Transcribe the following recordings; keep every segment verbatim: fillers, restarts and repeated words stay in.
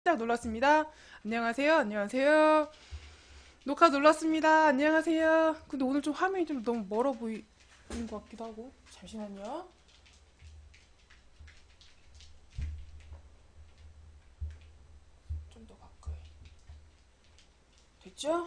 딱 눌렀습니다. 안녕하세요. 안녕하세요. 녹화 눌렀습니다. 안녕하세요. 근데 오늘 좀 화면이 좀 너무 멀어 보이는 것 같기도 하고. 잠시만요. 좀 더 가까이. 됐죠?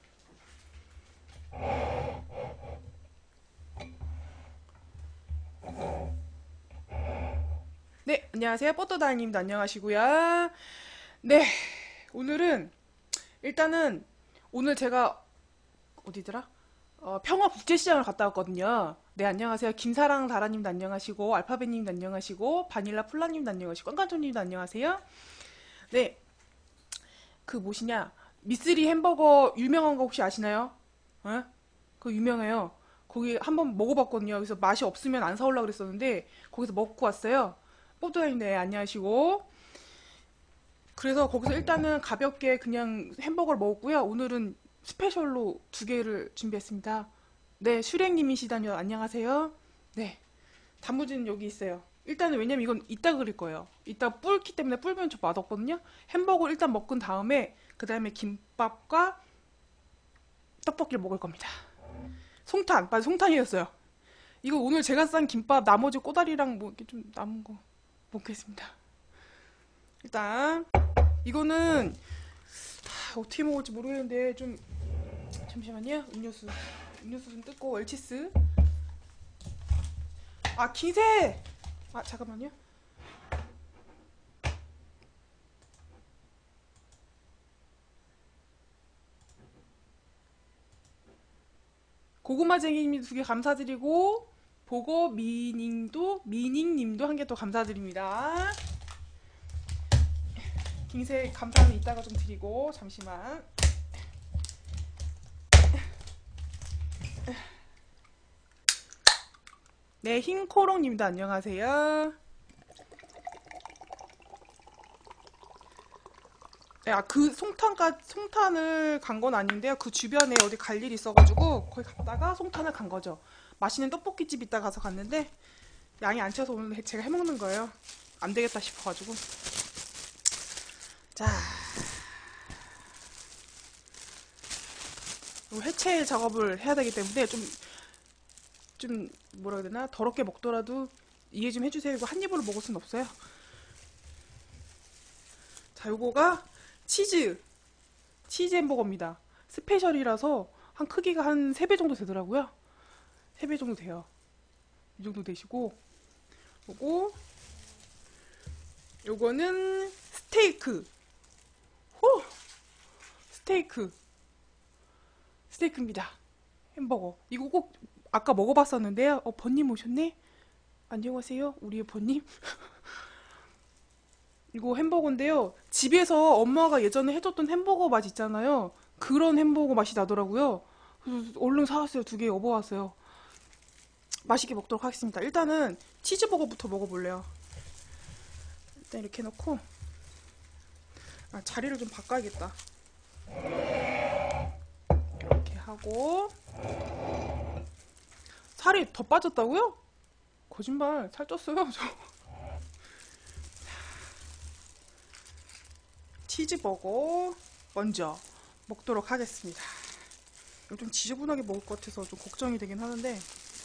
네, 안녕하세요. 뽀또다님도 안녕하시고요. 네, 오늘은 일단은 오늘 제가 어디더라? 어, 평화국제시장을 갔다 왔거든요. 네, 안녕하세요. 김사랑 다라님도 안녕하시고, 알파벳님도 안녕하시고, 바닐라 플라님도 안녕하시고, 깡깡촌님도 안녕하세요. 네, 그 뭐시냐 미쓰리 햄버거 유명한 거 혹시 아시나요? 어? 그거 유명해요. 거기 한번 먹어봤거든요. 그래서 맛이 없으면 안 사오려고 그랬었는데 거기서 먹고 왔어요. 뽀드라인데 안녕하시고. 그래서 거기서 일단은 가볍게 그냥 햄버거를 먹었고요. 오늘은 스페셜로 두 개를 준비했습니다. 네, 슈렉님이시다뇨. 안녕하세요. 네, 단무지는 여기 있어요. 일단은 왜냐면 이건 이따 그릴 거예요. 이따 불기 때문에 불면 좀 맛없거든요. 햄버거를 일단 먹은 다음에 그 다음에 김밥과 떡볶이를 먹을 겁니다. 송탄, 맞아 송탄이었어요. 이거 오늘 제가 싼 김밥 나머지 꼬다리랑 뭐 이렇게 좀 남은 거 먹겠습니다. 일단 이거는 아, 어떻게 먹을지 모르겠는데 좀 잠시만요. 음료수 음료수 좀 뜯고 월치스. 아 기세. 아 잠깐만요. 고구마쟁이님도 두 개 감사드리고 보고 미닝도 미닝님도 한 개 또 감사드립니다. 김새 감사는 이따가 좀 드리고 잠시만. 네, 흰코롱님도 안녕하세요. 네, 아, 그 송탄까 송탄을 간 건 아닌데요. 그 주변에 어디 갈 일이 있어가지고 거기 갔다가 송탄을 간 거죠. 맛있는 떡볶이집 이따 가서 갔는데 양이 안 차서 오늘 제가 해먹는 거예요. 안 되겠다 싶어가지고. 자, 해체 작업을 해야 되기 때문에 좀, 좀 뭐라 해야 되나 더럽게 먹더라도 이해 좀 해주세요. 이거 한 입으로 먹을 순 없어요. 자, 요거가 치즈 치즈 햄버거입니다. 스페셜이라서 한 크기가 한 세 배 정도 되더라고요. 세 배 정도 돼요. 이 정도 되시고 요거 요거는 스테이크. 호! 스테이크. 스테이크입니다. 햄버거. 이거 꼭 아까 먹어봤었는데요. 어, 번님 오셨네? 안녕하세요. 우리의 번님. 이거 햄버거인데요. 집에서 엄마가 예전에 해줬던 햄버거 맛 있잖아요. 그런 햄버거 맛이 나더라고요. 그래서 얼른 사왔어요. 두 개 업어왔어요. 맛있게 먹도록 하겠습니다. 일단은 치즈버거부터 먹어볼래요. 일단 이렇게 넣고 아, 자리를 좀 바꿔야겠다. 이렇게 하고 살이 더 빠졌다고요? 거짓말. 살 쪘어요. 저. 치즈버거 먼저 먹도록 하겠습니다. 이거 좀 지저분하게 먹을 것 같아서 좀 걱정이 되긴 하는데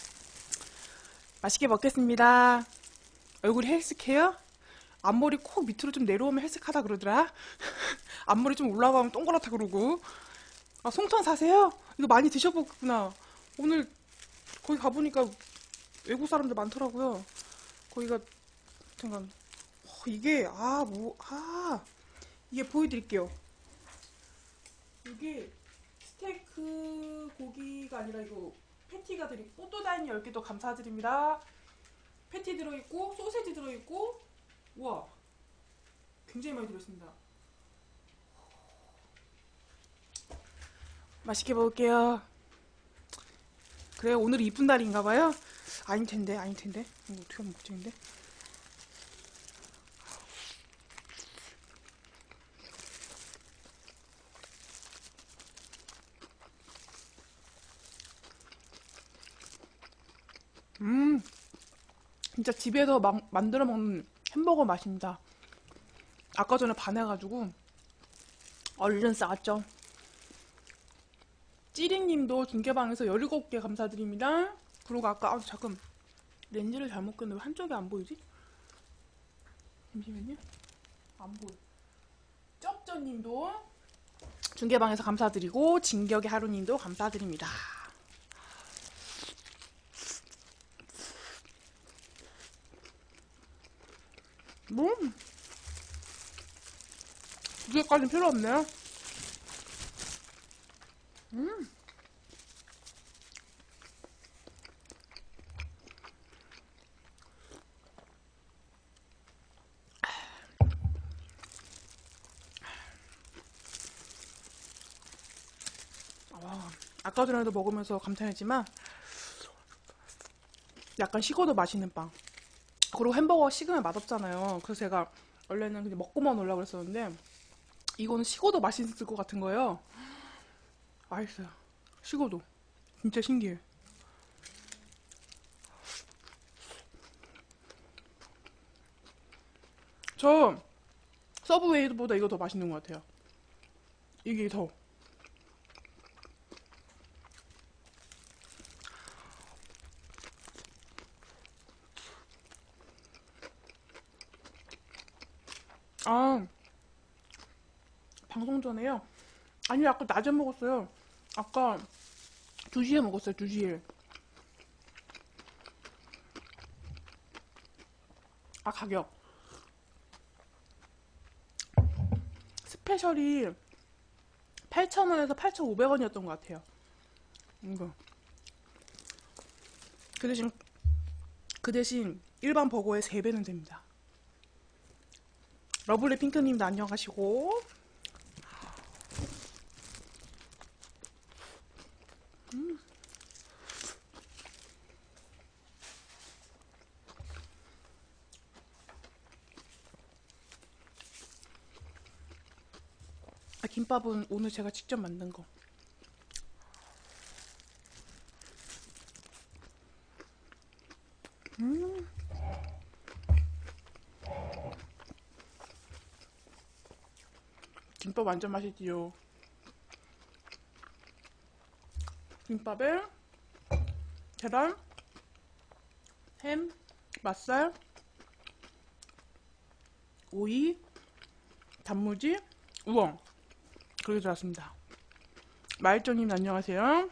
맛있게 먹겠습니다. 얼굴이 헬스케요? 앞머리 코 밑으로 좀 내려오면 헬스하다 그러더라. 앞머리 좀 올라가면 동그랗다 그러고. 아, 송탄 사세요? 이거 많이 드셔보구나. 오늘 거기 가보니까 외국 사람들 많더라고요. 거기가 잠깐 어, 이게 아 뭐 아 이게 보여드릴게요. 이게 스테이크 고기가 아니라 이거 패티가 들이 포토다인 열 개도 감사드립니다. 패티 들어있고 소세지 들어있고 우와 굉장히 많이 들어있습니다. 맛있게 먹을게요. 그래 오늘이 이쁜 날인가봐요. 아닐 텐데 아닐 텐데 이거 어떻게 하면 먹지 근데. 음 진짜 집에서 막 만들어 먹는 햄버거 맛입니다. 아까 전에 반해가지고 얼른 싸왔죠. 찌리님도 중계방에서 열일곱 개 감사드립니다. 그리고 아까 아, 잠깐 렌즈를 잘못 꼈는데 왜 한쪽이 안 보이지? 잠시만요. 안 보여. 쩝쩌님도 중계방에서 감사드리고 진격의 하루님도 감사드립니다. 뭐? 두 개까지는 필요 없네요. 음. 아, 아까 전에도 먹으면서 감탄했지만 약간 식어도 맛있는 빵. 그리고 햄버거 식으면 맛없잖아요. 그래서 제가 원래는 그냥 먹고만 오려고 그랬었는데 이거는 식어도 맛있을 것 같은 거예요. 맛있어요. 식어도. 진짜 신기해. 저 서브웨이보다 이거 더 맛있는 것 같아요. 이게 더. 아, 방송 전에요? 아니, 아까 낮에 먹었어요. 아까 두 시에 먹었어요, 두 시에. 아, 가격. 스페셜이 팔천 원에서 팔천오백 원이었던 것 같아요. 이거. 그 대신, 그 대신 일반 버거의 세 배는 됩니다. 러블리 핑크님도 안녕하시고. 음. 아, 김밥은 오늘 제가 직접 만든 거. 음. 김밥 완전 맛있지요. 김밥에 계란, 햄, 맛살, 오이, 단무지, 우엉. 그렇게 들어왔습니다. 마일조님 안녕하세요.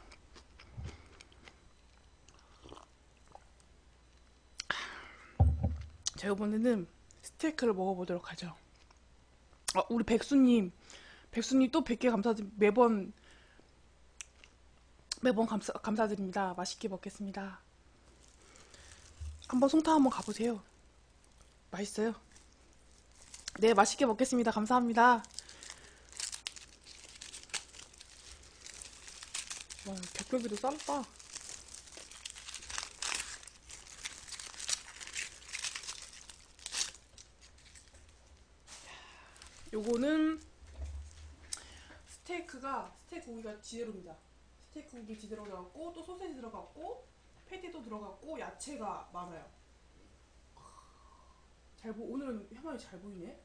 자, 이번에는 스테이크를 먹어보도록 하죠. 아, 우리 백수님, 백수님 또 백 개 감사드립니다. 매번 매번 감사, 감사드립니다. 맛있게 먹겠습니다. 한번 송타 한번 가보세요. 맛있어요. 네, 맛있게 먹겠습니다. 감사합니다. 와, 겹겹이도 썰었다. 요거는 스테이크가 스테이크 고기가 지대로입니다. 스테이크 고기 지대로 들어갔고 또 소세지 들어갔고 패티도 들어갔고 야채가 많아요. 잘 보, 오늘은 화면이 잘 보이네.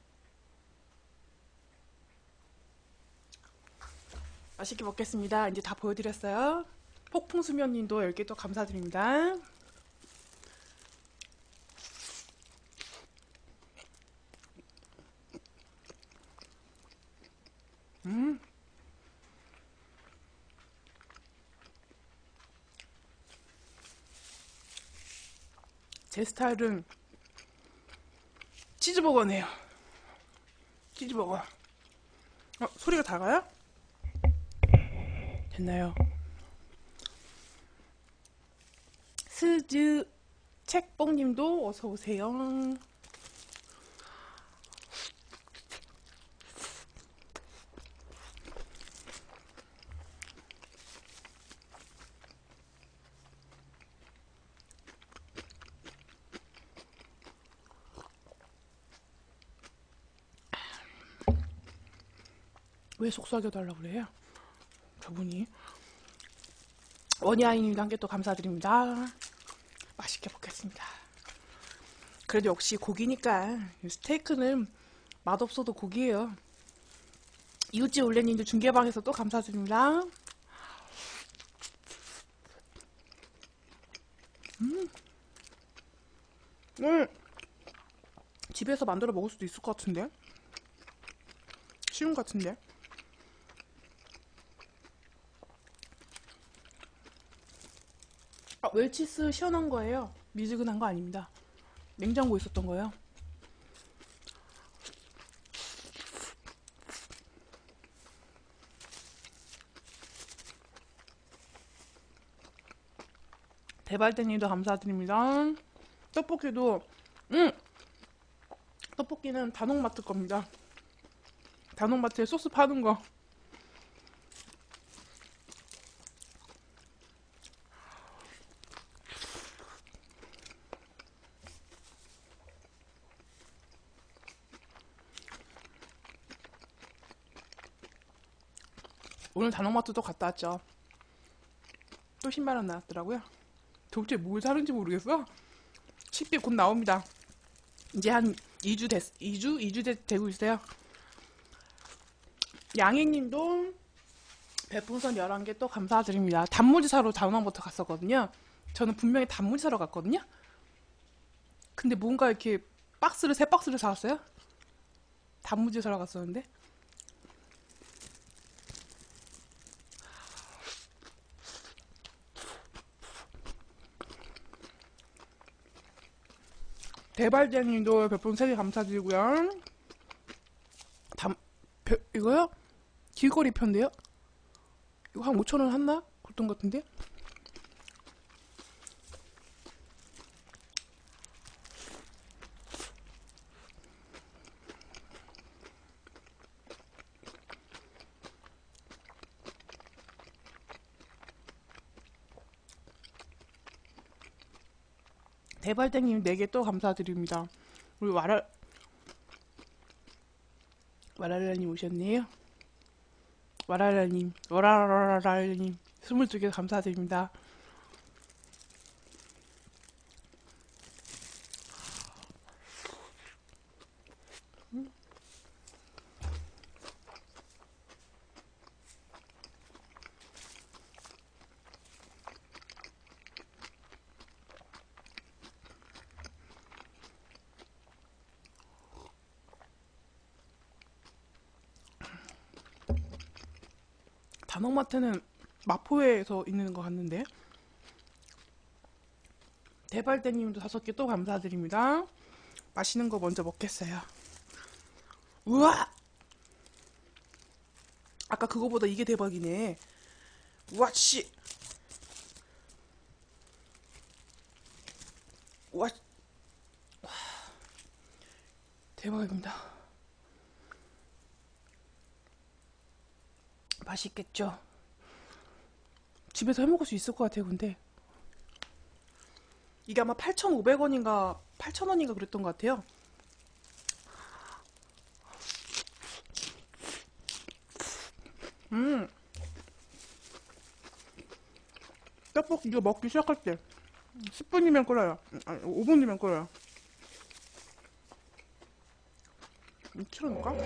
맛있게 먹겠습니다. 이제 다 보여드렸어요. 폭풍수면님도 열 개 또 감사드립니다. 음. 제 스타일은 치즈버거네요. 치즈버거. 어, 소리가 작아요? 됐나요? 스즈 책봉님도 어서오세요. 왜 속삭여달라고 그래요? 저분이. 원희아이님도 한 개 또 감사드립니다. 맛있게 먹겠습니다. 그래도 역시 고기니까 스테이크는 맛없어도 고기예요. 이웃집 올레님들 중계방에서 또 감사드립니다. 음. 음. 집에서 만들어 먹을 수도 있을 것 같은데? 쉬운 것 같은데? 아, 웰치스 시원한 거예요. 미지근한 거 아닙니다. 냉장고에 있었던 거예요. 대발대님도 감사드립니다. 떡볶이도 음! 떡볶이는 단옥마트 겁니다. 단옥마트에 소스 파는 거. 오늘 단옥마트도 갔다 왔죠. 또 십만 원 나왔더라고요. 도대체 뭘 사는지 모르겠어. 식비 곧 나옵니다. 이제 한 이 주 됐, 이 주? 이 주 되, 되고 있어요. 양희님도 별풍선 열한 개 또 감사드립니다. 단무지 사러 단옥마트 갔었거든요. 저는 분명히 단무지 사러 갔거든요. 근데 뭔가 이렇게 박스를, 세 박스를 사왔어요. 단무지 사러 갔었는데. 대발쟁님도 별풍 세 개 감사드리고요. 담, 별, 이거요? 길거리 편인데요? 이거 한 오천 원 했나? 그랬던 것 같은데? 대발쟁님 네 개 또 감사드립니다. 우리 와라, 와라라님 오셨네요. 와라라님, 와라라라님 스물두 개 감사드립니다. 단옥마트는 마포에서 있는 것 같는데. 대발대님도 다섯 개 또 감사드립니다. 맛있는 거 먼저 먹겠어요. 우와! 아까 그거보다 이게 대박이네. 우와 씨! 우와 대박입니다. 맛있겠죠? 집에서 해먹을 수 있을 것 같아요. 근데 이게 아마 팔천오백 원인가 팔천 원인가 그랬던 것 같아요. 음 떡볶이 이거 먹기 시작할 때 십 분이면 끓어요. 아니 오 분이면 끓어요. 틀어놓을까?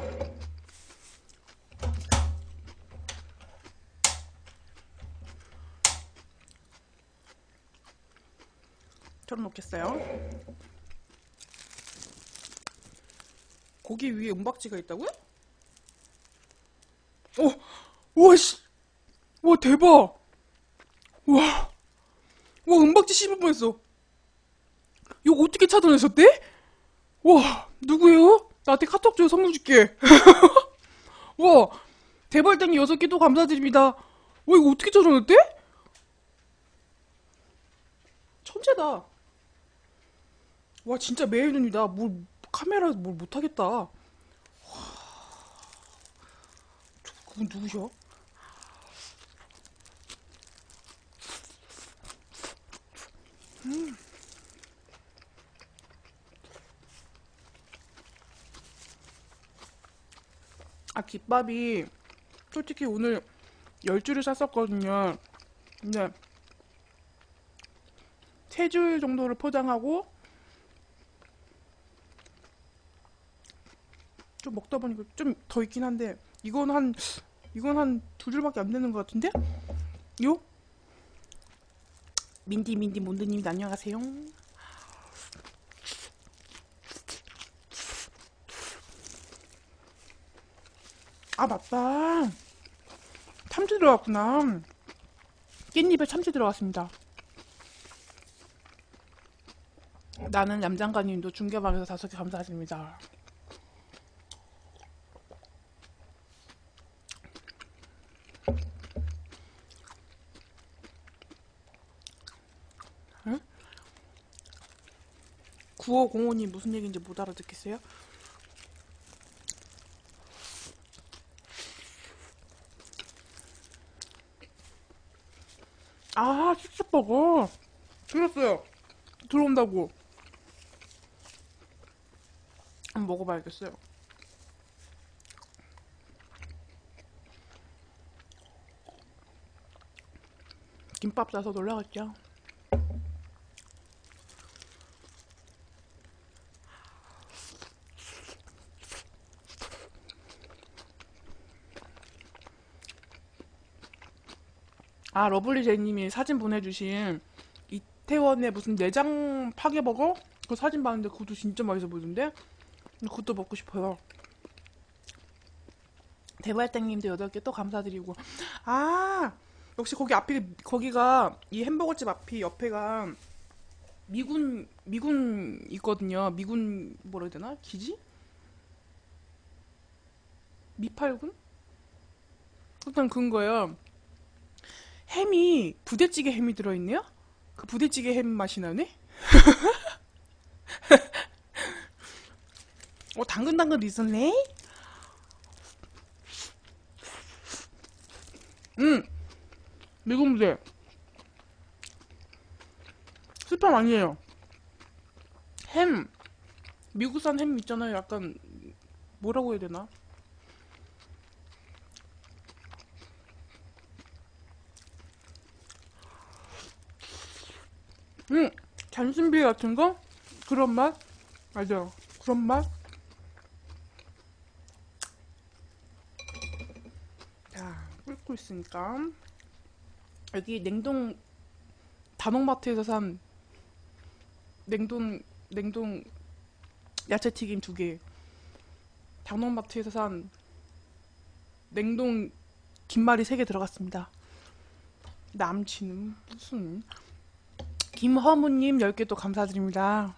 틀어놓겠어요. 고기 위에 은박지가 있다고요? 어! 우와 씨! 와 대박! 와! 와 은박지 씹을 뻔했어. 이거 어떻게 찾아내셨대? 와 누구예요? 나한테 카톡 줘요. 선물 줄게. 와 대발땡이 여섯 개 또 감사드립니다. 와 이거 어떻게 찾아냈대? 천재다. 와 진짜 매일 눈이다. 뭘 카메라에서 뭘 못하겠다. 그분 누구셔? 음. 아 김밥이 솔직히 오늘 열 줄을 샀었거든요. 근데 세 줄 정도를 포장하고 좀 먹다 보니까 좀 더 있긴 한데 이건 한 이건 한 두 줄밖에 안 되는 것 같은데? 요? 민디 민디 몬드님 안녕하세요. 아 맞다. 참치 들어갔구나. 깻잎에 참치 들어갔습니다. 나는 얌장가님도 중계방에서 다섯 개 감사드립니다. 응? 구오공오님 무슨 얘기인지 못 알아듣겠어요? 아, 식스버거. 들었어요. 들어온다고. 한번 먹어봐야겠어요. 김밥 싸서 놀라갔죠. 아, 러블리제이님이 사진 보내주신 이태원의 무슨 내장 파게버거? 그 사진 봤는데 그것도 진짜 맛있어 보이던데? 그것도 먹고 싶어요. 대발땡님도 여덟 개 또 감사드리고. 아, 역시 거기 앞이, 거기가, 이 햄버거집 앞이 옆에가 미군, 미군 있거든요. 미군, 뭐라 해야 되나? 기지? 미팔군? 일단 그런 거예요. 햄이, 부대찌개 햄이 들어있네요? 그 부대찌개 햄 맛이 나네? 어, 당근당근 있었네? 응, 미군 부대. 스팸 아니에요. 햄, 미국산 햄 있잖아요. 약간, 뭐라고 해야 되나? 응, 잔신비 같은 거? 그런 맛? 맞아. 그런 맛? 자, 끓고 있으니까. 여기 냉동, 단호마트에서 산 냉동, 냉동 야채튀김 두 개. 단호마트에서 산 냉동 김말이 세 개 들어갔습니다. 남친은 무슨. 김허무님 열 개 또 감사드립니다.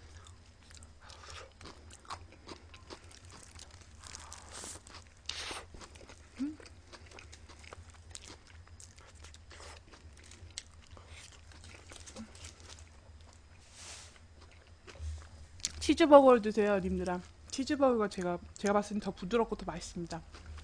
치즈버거를 드세요, 님들아. 치즈버거가 제가, 제가 봤을 땐 더 부드럽고 더 맛있습니다.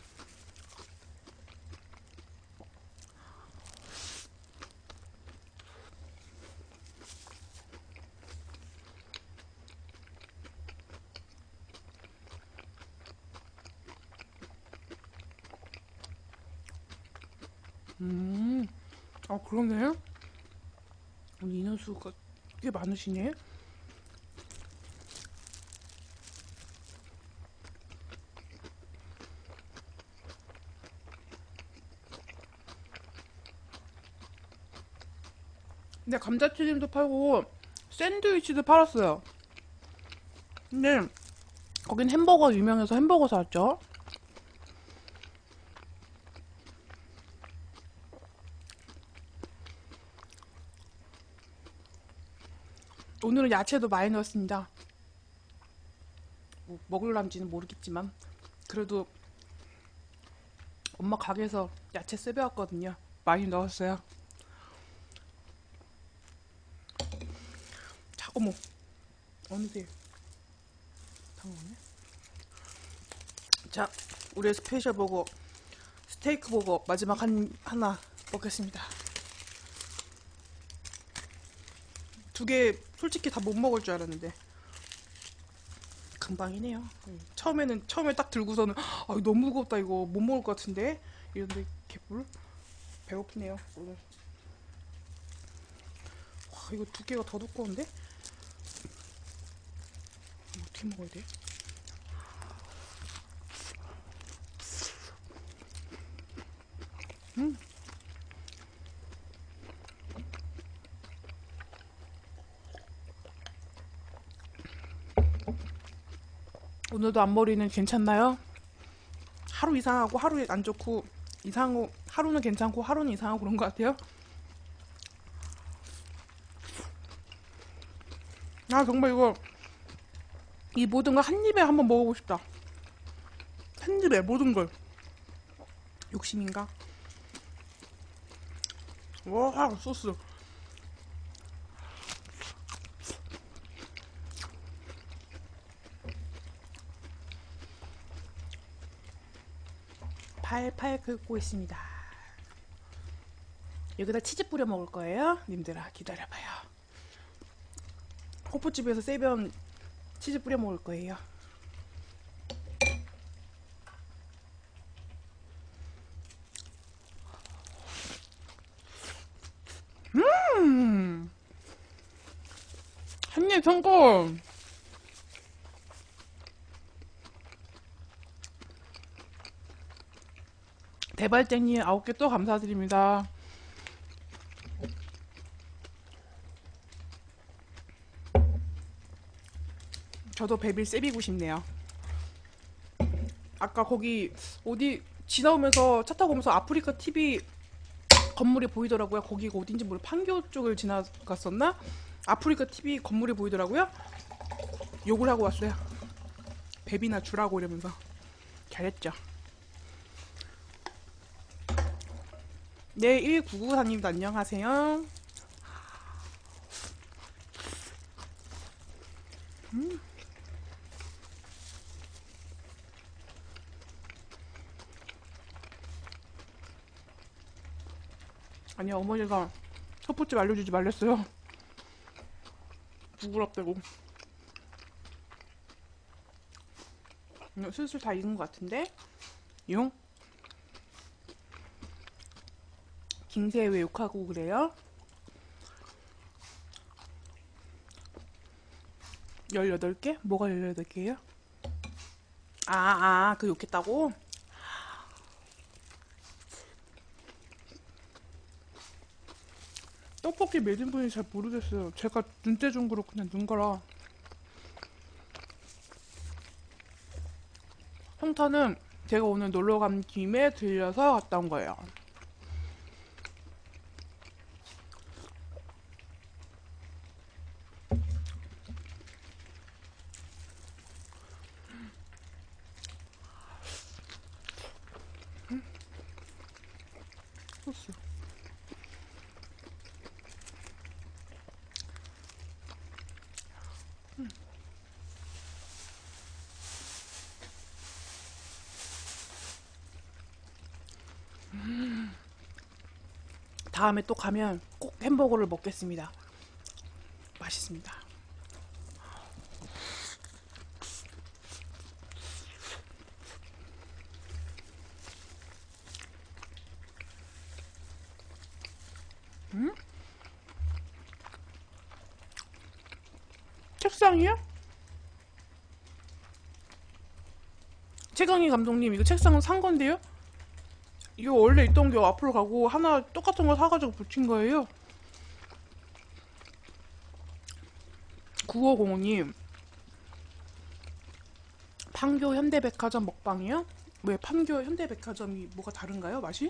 음, 아, 그러네. 우리 인원수가 꽤 많으시네. 근데 감자튀김도 팔고 샌드위치도 팔았어요. 근데 거긴 햄버거 유명해서 햄버거 사왔죠. 오늘은 야채도 많이 넣었습니다. 뭐 먹을란지는 모르겠지만 그래도 엄마 가게에서 야채 세배왔거든요. 많이 넣었어요. 자, 어머, 어느새 당황하네. 자, 우리의 스페셜 버거, 스테이크 버거 마지막 한 하나 먹겠습니다. 두 개 솔직히 다 못 먹을 줄 알았는데 금방이네요. 처음에는 처음에 딱 들고서는 아, 이거 너무 무겁다, 이거 못 먹을 것 같은데 이런데 개뿔. 배고프네요 오늘. 와, 이거 두께가 더 두꺼운데? 이거 어떻게 먹어야 돼? 음. 오늘도 앞머리는 괜찮나요? 하루 이상하고 하루 안 좋고 이상하고 하루는 괜찮고 하루는 이상하고 그런 것 같아요. 아 정말 이거 이 모든 걸 한 입에 한번 먹어보고 싶다. 한 입에 모든 걸. 욕심인가? 와 소스. 팔팔 긁고 있습니다. 여기다 치즈 뿌려 먹을 거예요. 님들아 기다려봐요. 호프집에서 세변 치즈 뿌려 먹을 거예요. 음, 한입 성공. 대발쟁이 아홉 개 또 감사드립니다. 저도 베빌 세비고 싶네요. 아까 거기 어디 지나오면서 차 타고 오면서 아프리카 티비 건물이 보이더라고요. 거기가 어딘지 모르 판교 쪽을 지나갔었나? 아프리카 티비 건물이 보이더라고요. 욕을 하고 왔어요. 베비나 주라고 이러면서. 잘했죠. 네, 일구구사님도 안녕하세요. 음. 아니 어머니가 헛부집 알려주지 말랬어요. 부끄럽다고. 음, 슬슬 다 익은 것 같은데? 용? 김새 왜 욕하고 그래요? 열여덟 개? 뭐가 열여덟 개예요? 아, 아, 그 욕했다고? 떡볶이 매진분이 잘 모르겠어요. 제가 눈대중으로 그냥 눈 거라. 성탄은 제가 오늘 놀러 간 김에 들려서 갔다 온 거예요. 소스. 다음에 또 가면 꼭 햄버거를 먹겠습니다. 맛있습니다. 음? 책상이요? 최강희 감독님 이거 책상은 산 건데요? 이거 원래 있던 게 앞으로 가고 하나 똑같은 거 사가지고 붙인 거예요. 구오공오님 판교 현대백화점 먹방이요? 왜 판교 현대백화점이 뭐가 다른가요? 맛이?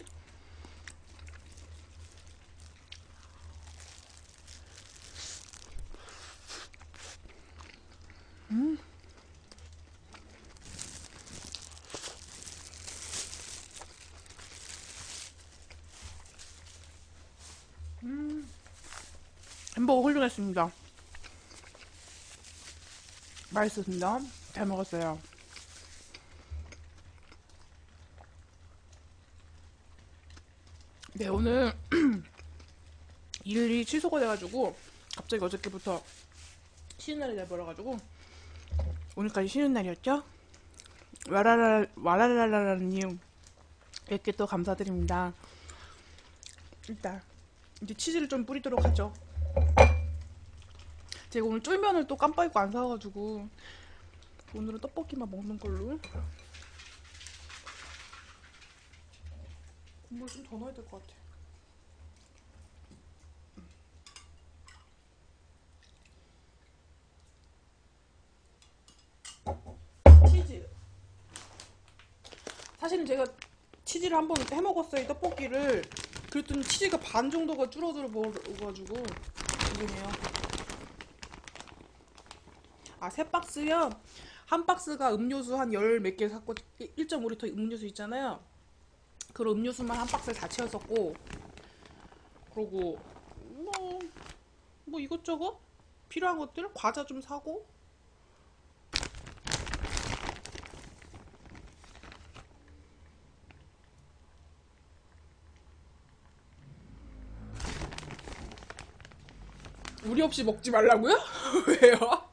음. 음. 햄버거 훌륭했습니다. 맛있었습니다. 잘 먹었어요. 네, 오늘 일이 취소가 돼가지고 갑자기 어저께부터 쉬는 날이 돼버려가지고 오늘까지 쉬는 날이었죠? 와라라 와라라라라님 백 개 또 감사드립니다. 일단 이제 치즈를 좀 뿌리도록 하죠. 제가 오늘 쫄면을 또 깜빡 잊고 안 사와가지고 오늘은 떡볶이만 먹는 걸로. 국물 좀 더 넣어야 될 것 같아. 치즈. 사실은 제가 치즈를 한번 해 먹었어요, 이 떡볶이를. 그랬더니 치즈가 반 정도가 줄어들어 버려가지고 죄송해요. 아, 세 박스요? 한 박스가 음료수 한 열 몇 개 샀고, 일 점 오 리터 음료수 있잖아요. 그런 음료수만 한 박스에 다 채웠었고, 그러고 뭐, 뭐 이것저것 필요한 것들 과자 좀 사고. 우리 없이 먹지 말라고요? 왜요?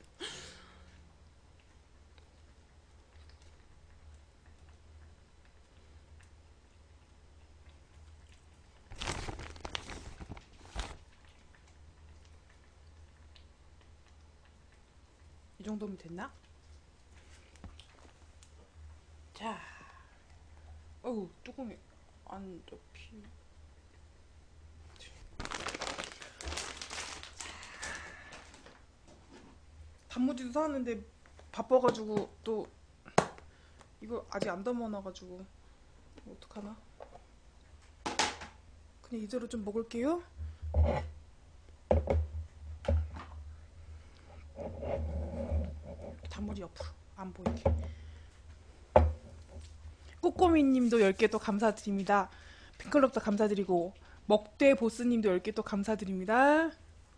이 정도면 됐나? 자, 어우 뚜껑이 안 접히. 단무지도 사왔는데 바빠가지고 또 이거 아직 안 담아놔가지고 어떡하나? 그냥 이대로 좀 먹을게요. 단무지 옆으로 안 보이게. 꼬꼬미님도 열 개 또 감사드립니다. 핑클럽도 감사드리고 먹대 보스님도 열 개 또 감사드립니다.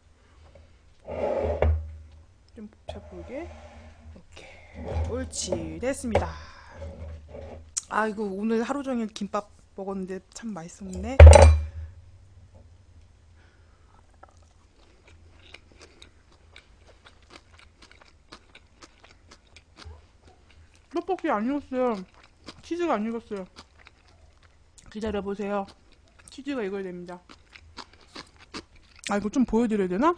좀 잘 보이게. 오케이, 옳지, 됐습니다. 아이고, 오늘 하루 종일 김밥 먹었는데 참 맛있었네. 떡볶이 안 익었어요. 치즈가 안 익었어요. 기다려보세요. 치즈가 익어야 됩니다. 아, 이거 좀 보여드려야 되나?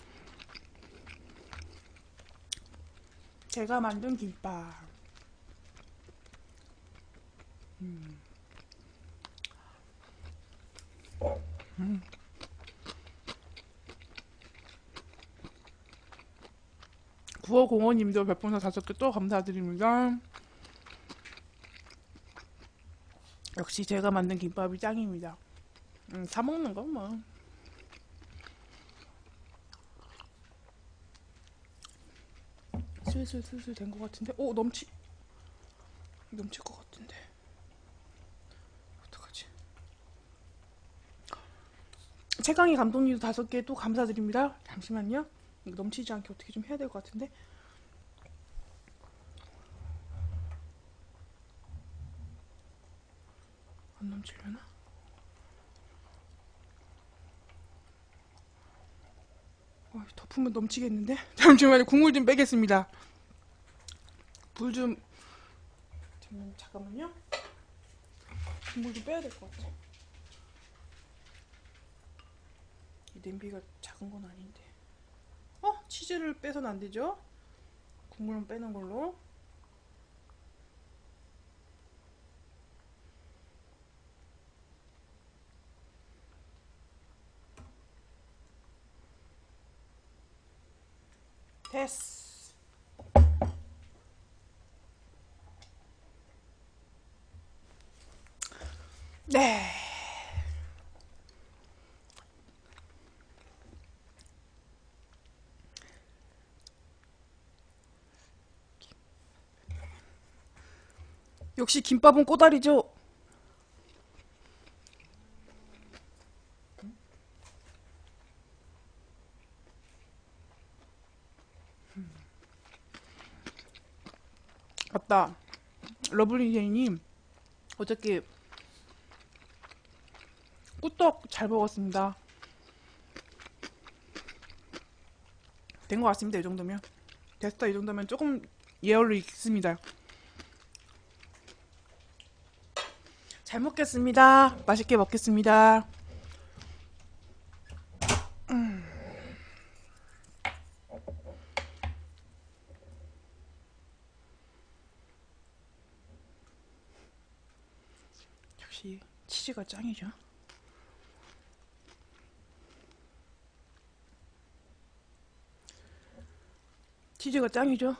제가 만든 김밥. 음. 음. 구호공원님도 별풍선 다섯 개 또 감사드립니다. 역시 제가 만든 김밥이 짱입니다. 음, 사 먹는 건 뭐. 슬슬 슬슬 된 것 같은데? 오, 넘치, 넘칠 것 같은데. 어떡하지? 최강희 감독님도 다섯 개 또 감사드립니다. 잠시만요. 이거 넘치지 않게 어떻게 좀 해야 될 것 같은데? 안 넘치려나? 어, 덮으면 넘치겠는데? 잠시만요. 국물 좀 빼겠습니다. 불 좀, 잠깐만요. 국물 좀 빼야 될 것 같아. 이 냄비가 작은 건 아닌데. 어? 치즈를 빼서는 안 되죠? 국물은 빼는 걸로. 됐어. 네. 역시 김밥은 꼬다리죠. 맞다. 러블리제이님 어저께 꿀떡 잘 먹었습니다. 된 것 같습니다. 이 정도면 됐다. 이 정도면 조금 예열로 익습니다. 잘 먹겠습니다. 맛있게 먹겠습니다. 음. 역시 치즈가 짱이죠. 치즈가 짱이죠.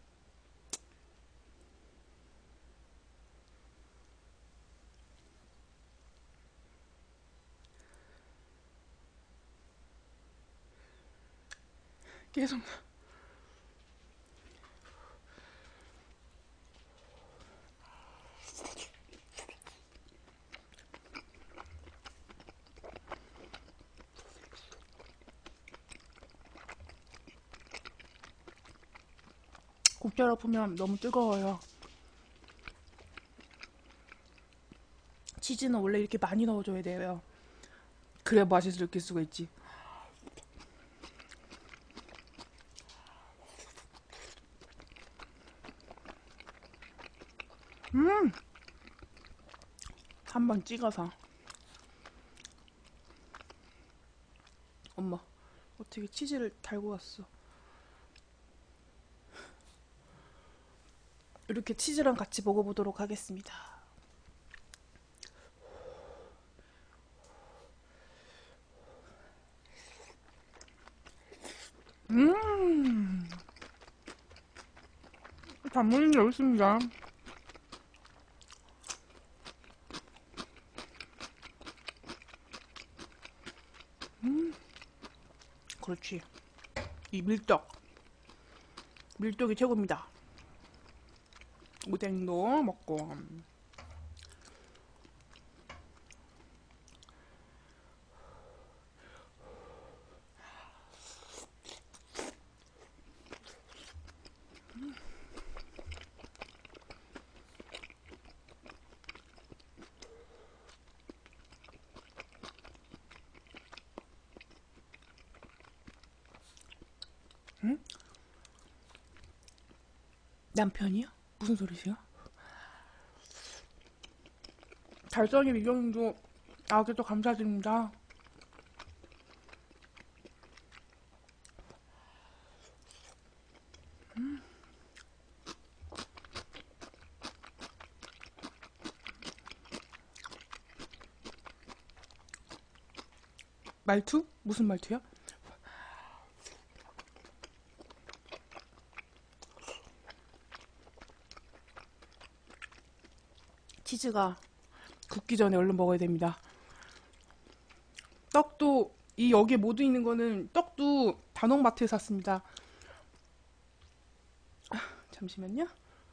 계속 국자로 보면 너무 뜨거워요. 치즈는 원래 이렇게 많이 넣어줘야 돼요. 그래야 맛을 느낄 수가 있지. 음! 한번 찍어서. 엄마, 어떻게 치즈를 달고 왔어? 이렇게 치즈랑 같이 먹어보도록 하겠습니다. 음! 단무지 여기 있습니다. 그렇지. 이 밀떡. 밀떡이 최고입니다. 오뎅도 먹고. 응? 남편이요? 무슨 소리세요? 달성이 미경님도 아기도 감사드립니다. 음. 말투? 무슨 말투야? 치즈가 굳기 전에 얼른 먹어야 됩니다. 떡도 이 여기에 모두 있는 거는 떡도 단옥마트에 샀습니다. 아, 잠시만요.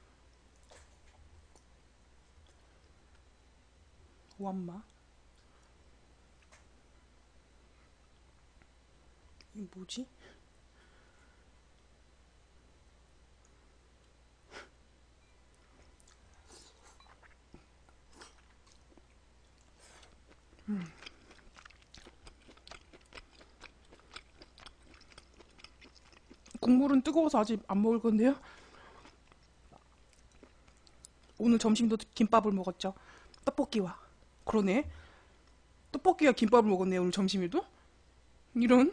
오암마. 이게 뭐지? 음. 국물은 뜨거워서 아직 안 먹을 건데요. 오늘 점심도 김밥을 먹었죠. 떡볶이와. 그러네. 떡볶이와 김밥을 먹었네, 오늘 점심에도. 이런.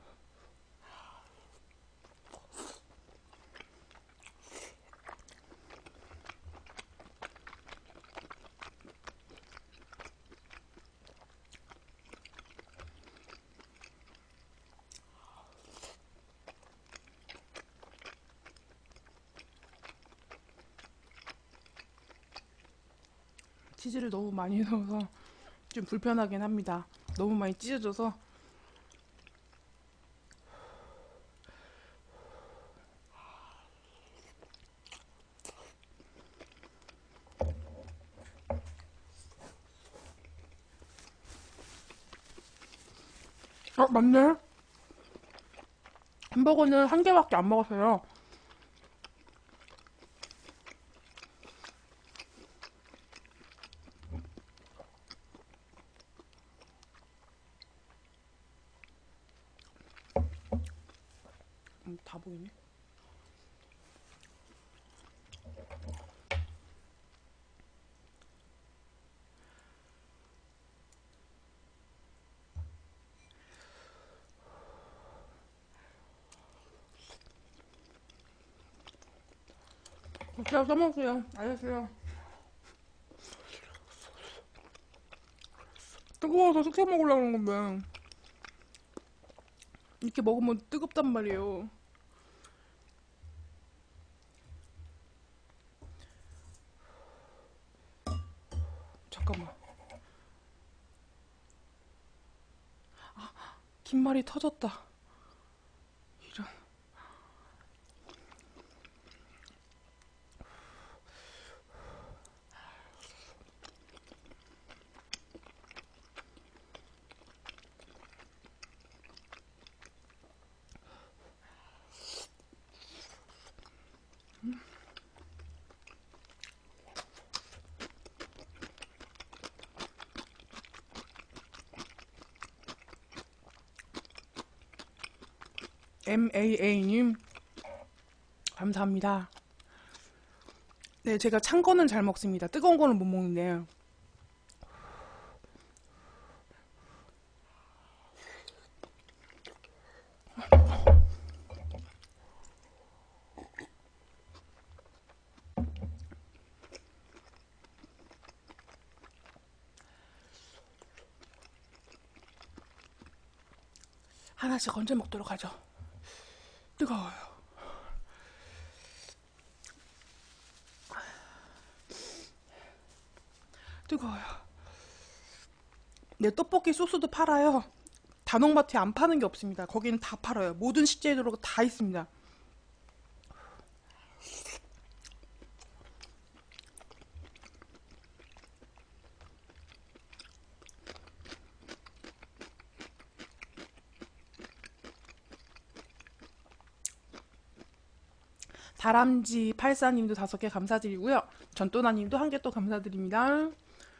치즈를 너무 많이 넣어서 좀 불편하긴 합니다. 너무 많이 찢어져서. 어, 맞네. 햄버거는 한 개밖에 안 먹었어요. 음, 다 보이네. 제가 써먹을게요. 알겠어요. 뜨거워서 숙회 먹으려고 하는 건데 이렇게 먹으면 뜨겁단 말이에요. 잠깐만. 김말이 터졌다. 이런. 엠에이에이님 감사합니다. 네, 제가 찬 거는 잘 먹습니다. 뜨거운 거는 못 먹는데. 하나씩 건져 먹도록 하죠. 뜨거워요. 뜨거워요. 네, 떡볶이 소스도 팔아요. 단옥마트에 안 파는 게 없습니다. 거기는 다 팔아요. 모든 식재료가 다 있습니다. 다람쥐 팔사님도 다섯 개 감사드리고요. 전또나님도 한 개 또 감사드립니다.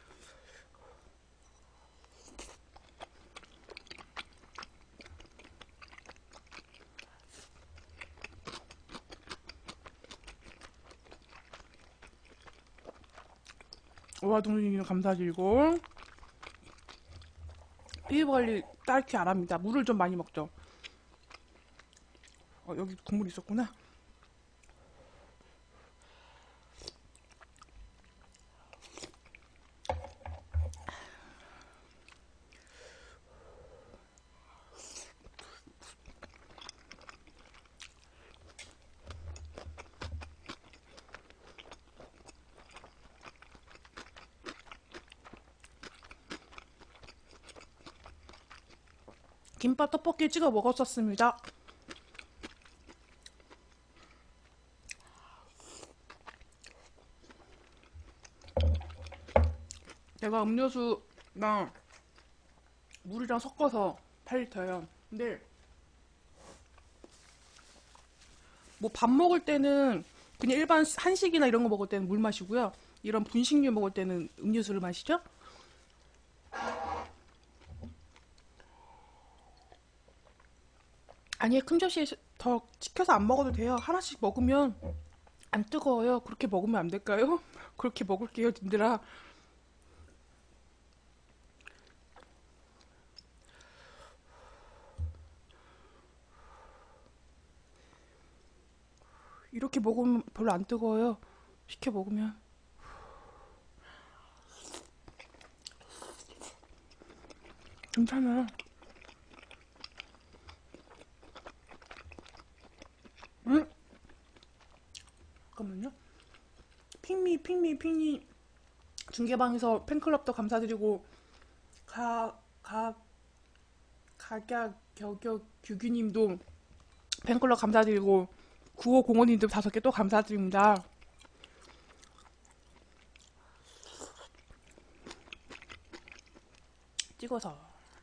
오화동님도 감사드리고. 피부 관리 딱히 안 합니다. 물을 좀 많이 먹죠. 어, 여기 국물 있었구나. 김밥 떡볶이 찍어 먹었었습니다. 제가 음료수랑 물이랑 섞어서 팔 리터예요. 근데 뭐 밥 먹을 때는 그냥 일반 한식이나 이런 거 먹을 때는 물 마시고요. 이런 분식류 먹을 때는 음료수를 마시죠. 아니, 큰 접시에 더 시켜서 안 먹어도 돼요. 하나씩 먹으면 안 뜨거워요. 그렇게 먹으면 안 될까요? 그렇게 먹을게요, 님들아. 이렇게 먹으면 별로 안 뜨거워요. 시켜 먹으면. 괜찮아요. 응? 잠깐만요. 핑미, 핑미, 핑미. 중계방에서 팬클럽도 감사드리고, 가, 가, 가격, 격격, 규규님도 팬클럽 감사드리고, 구오공오님도 다섯 개 또 감사드립니다. 찍어서.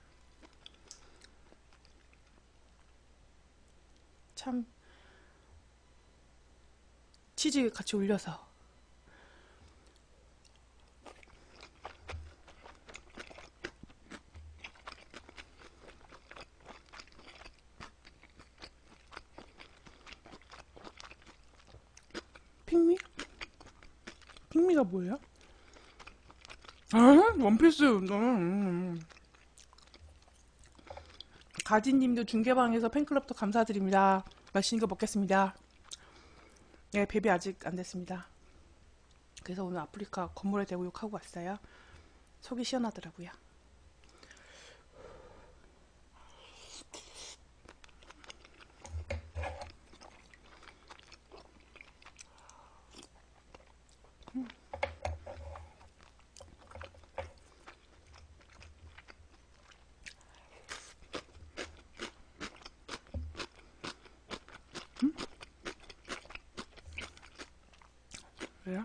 참, 치즈 같이 올려서. 핑미? 핑미가 뭐예요? 아, 원피스. 음. 가지님도 중계방에서 팬클럽도 감사드립니다. 맛있는 거 먹겠습니다. 예, 베비 아직 안 됐습니다. 그래서 오늘 아프리카 건물에 대고 욕하고 왔어요. 속이 시원하더라고요. 그래요?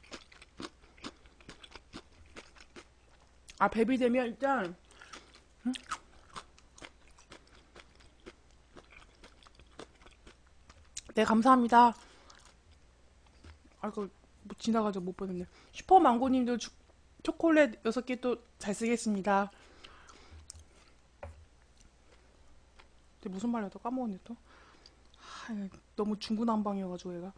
아, 뱀이 되면 일단 응? 네, 감사합니다. 아이고, 뭐 지나가서 못 보냈네. 슈퍼망고님도 주- 초콜릿 여섯 개 또 잘 쓰겠습니다. 근데 무슨 말이야, 또 까먹었네 또. 아, 너무 중구난방이어가지고 얘가.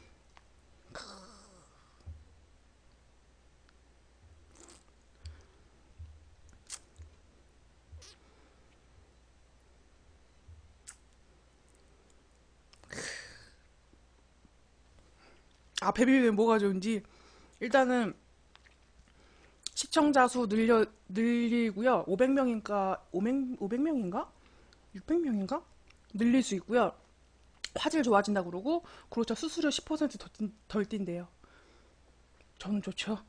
아, 베비면 뭐가 좋은지. 일단은 시청자 수 늘려 늘리고요. 오백 명인가 오백 명인가 육백 명인가 늘릴 수 있고요. 화질 좋아진다 그러고 그렇죠. 수수료 십 퍼센트 더, 뛴- 덜 뛴대요. 저는 좋죠.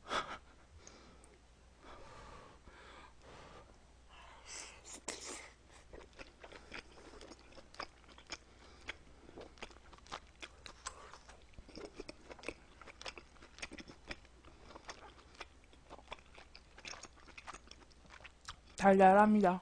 달달합니다.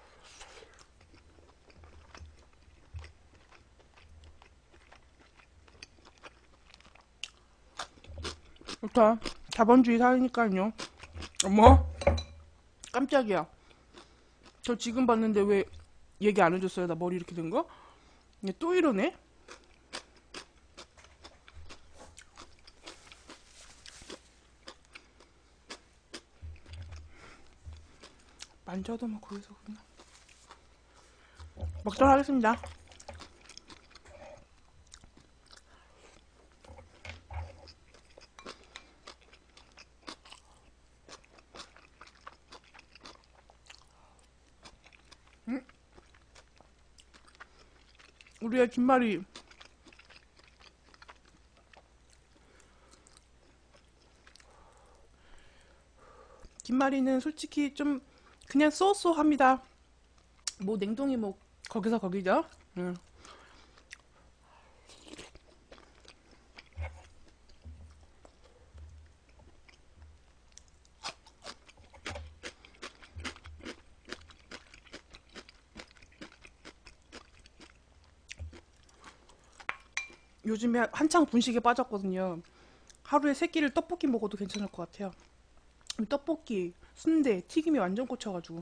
일단 자본주의 사회니까요. 어머, 깜짝이야. 저 지금 봤는데 왜 얘기 안 해줬어요? 나 머리 이렇게 된 거? 얘 또 이러네? 만져도 막 거기서 그냥. 먹도록 하겠습니다. 우리의 김말이 김말이는 솔직히 좀 그냥 쏘쏘합니다. 뭐 냉동이 뭐 거기서 거기죠. 응. 요즘에 한창 분식에 빠졌거든요. 하루에 세 끼를 떡볶이 먹어도 괜찮을 것 같아요. 떡볶이, 순대, 튀김이 완전 꽂혀가지고.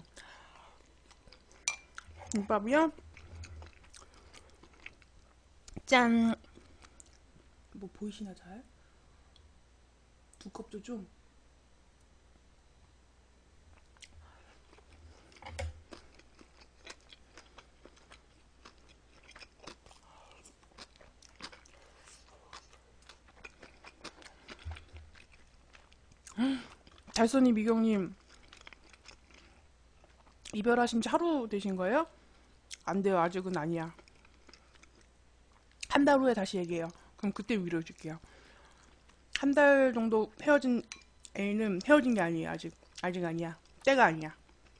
김밥이요? 짠! 뭐 보이시나 잘? 두껍죠 좀? 달선이 미경님 이별하신 지 하루 되신 거예요? 안 돼요. 아직은 아니야. 한 달 후에 다시 얘기해요. 그럼 그때 위로해줄게요. 한 달 정도 헤어진 애는 헤어진 게 아니에요. 아직. 아직 아니야. 때가 아니야.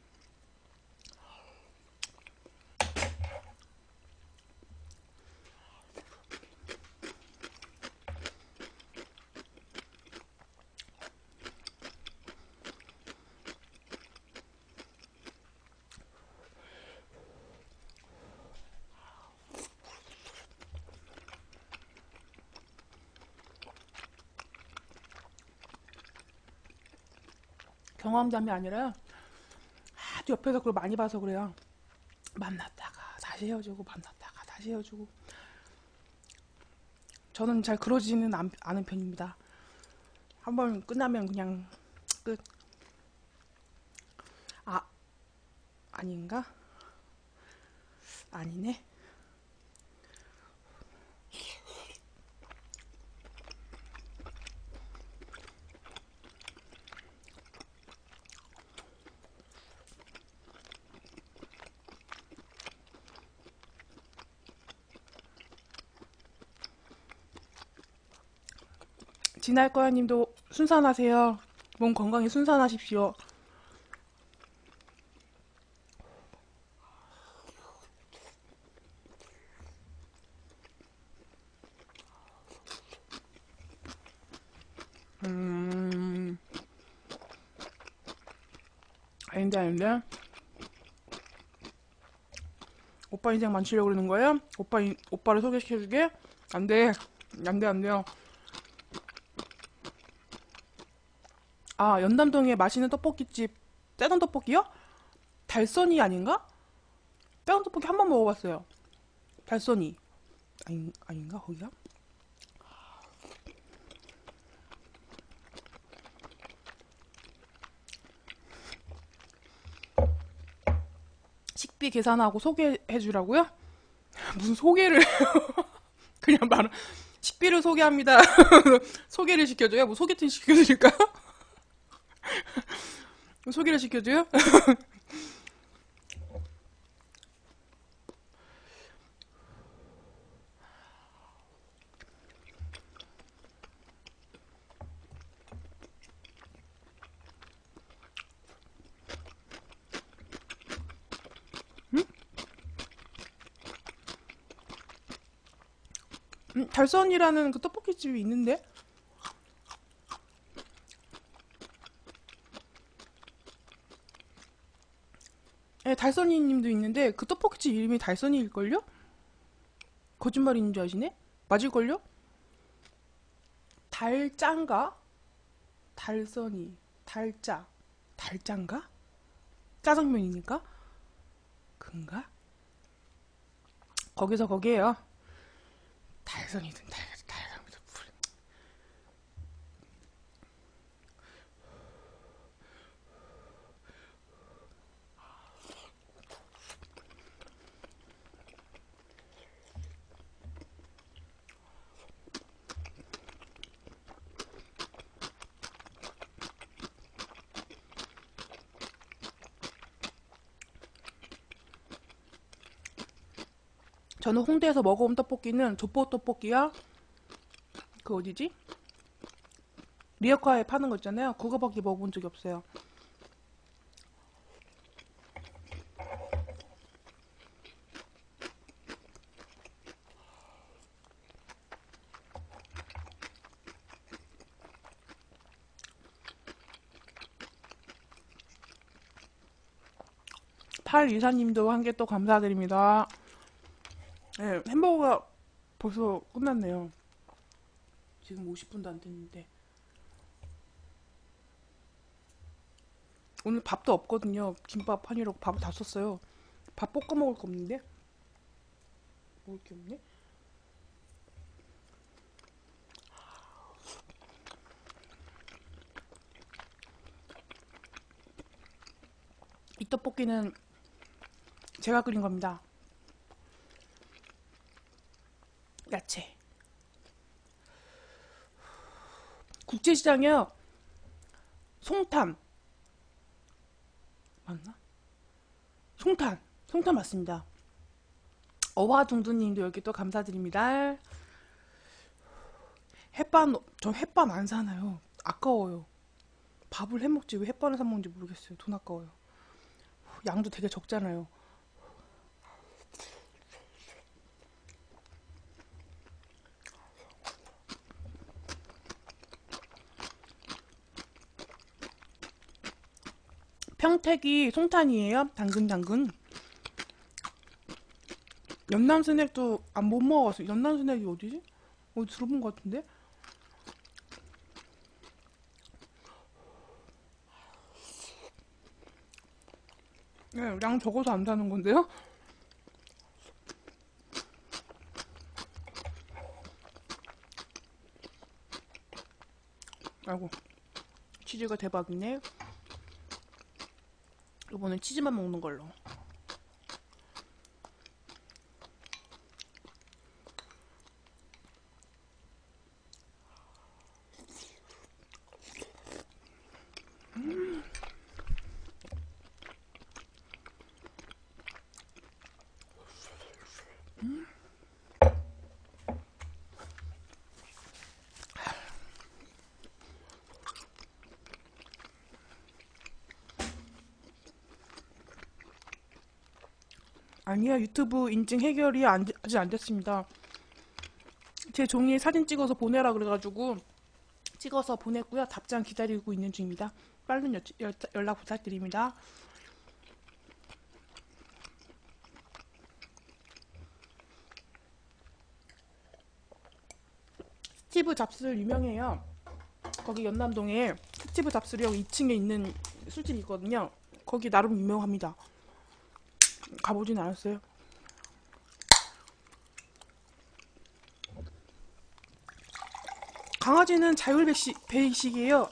경험담이 아니라 하도 옆에서 그걸 많이 봐서 그래요. 만났다가 다시 헤어지고 만났다가 다시 헤어지고. 저는 잘 그러지는 않, 않은 편입니다. 한번 끝나면 그냥 끝. 아, 아닌가? 아니네. 진할 거야 님도 순산하세요. 몸 건강히 순산하십시오. 아닌데, 아닌데. 오빠 인생 망치려고 그러는 거예요? 오빠, 인, 오빠를 소개시켜주게? 안 돼. 안 돼, 안 돼요. 아, 연담동에 맛있는 떡볶이집, 떼돈 떡볶이요? 달선이 아닌가? 떼돈 떡볶이 한 번 먹어봤어요. 달선이. 아닌, 아닌가, 거기가? 식비 계산하고 소개해주라고요? 무슨 소개를. 그냥 말, 식비를 소개합니다. 소개를 시켜줘요? 뭐 소개팅 시켜드릴까? 소개를 시켜줘요? 음, 달선이라는 그 떡볶이집이 있는데? 네, 달선이 님도 있는데 그 떡볶이집 이름이 달선이일걸요? 거짓말인 줄 아시네? 맞을걸요? 달짠가? 달선이. 달짜. 달짠가? 짜장면이니까? 그런가? 거기서 거기에요. 달선이든 달, 달선이든 불. 저는 홍대에서 먹어본 떡볶이는 조포 떡볶이야. 그 어디지? 리어카에 파는 거 있잖아요. 그거밖에 먹어본 적이 없어요. 팔이사님도 한 개 또 감사드립니다. 네, 햄버거가 벌써 끝났네요. 지금 오십 분도 안 됐는데. 오늘 밥도 없거든요. 김밥 한이라고 밥을 다 썼어요. 밥 볶아 먹을 거 없는데? 먹을 게 없네? 이 떡볶이는 제가 끓인 겁니다. 야채. 국제시장이요. 송탄. 맞나? 송탄. 송탄 맞습니다. 어화둥두님도 여기 또 감사드립니다. 햇반, 저 햇반 안 사나요? 아까워요. 밥을 해먹지 왜 햇반을 사 먹는지 모르겠어요. 돈 아까워요. 양도 되게 적잖아요. 평택이 송탄이에요? 당근 당근. 연남 스낵도 안 못 먹어서. 연남 스낵이 어디지? 어디 들어본 것 같은데? 네, 양 적어서 안 사는 건데요? 아이고, 치즈가 대박이네. 이번엔 치즈만 먹는 걸로. 아니야, 유튜브 인증 해결이 안, 아직 안 됐습니다. 제 종이에 사진 찍어서 보내라 그래가지고 찍어서 보냈고요. 답장 기다리고 있는 중입니다. 빠른 여, 여, 연락 부탁드립니다. 스티브 잡스 유명해요. 거기 연남동에 스티브 잡스령 이 층에 있는 술집이 있거든요. 거기 나름 유명합니다. 가보진 않았어요. 강아지는 자율배식, 배식이에요.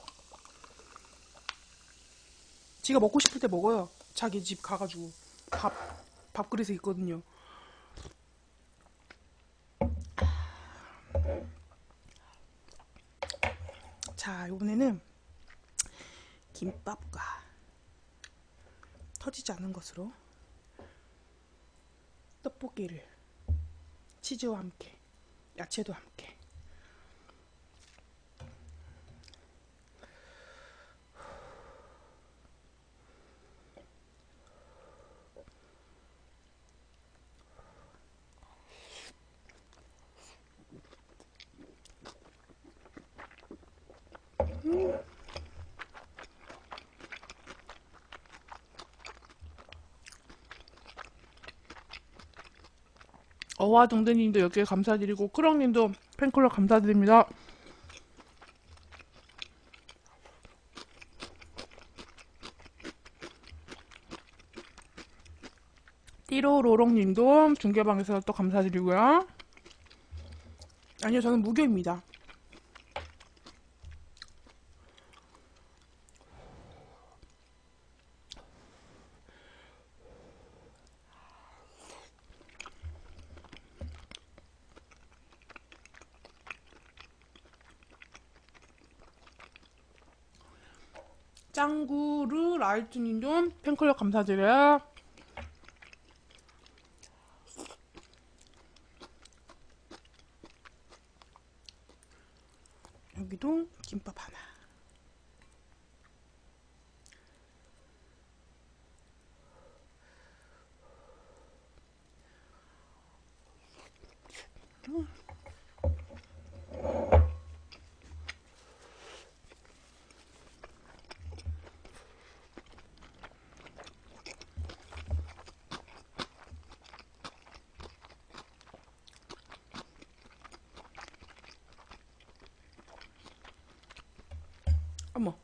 지가 먹고 싶을 때 먹어요. 자기 집 가가지고 밥, 밥그릇에 있거든요. 자, 이번에는 김밥과 터지지 않은 것으로 떡볶이를 치즈와 함께, 야채도 함께. 음. 어와 동대님도 여기에 감사드리고 크렁님도 팬클럽 감사드립니다. 띠로로롱님도 중계방에서 또 감사드리고요. 아니요, 저는 무교입니다. 짱구르 라이트님도 팬클럽 감사드려요. 여기도 김밥 하나. 음. 어머,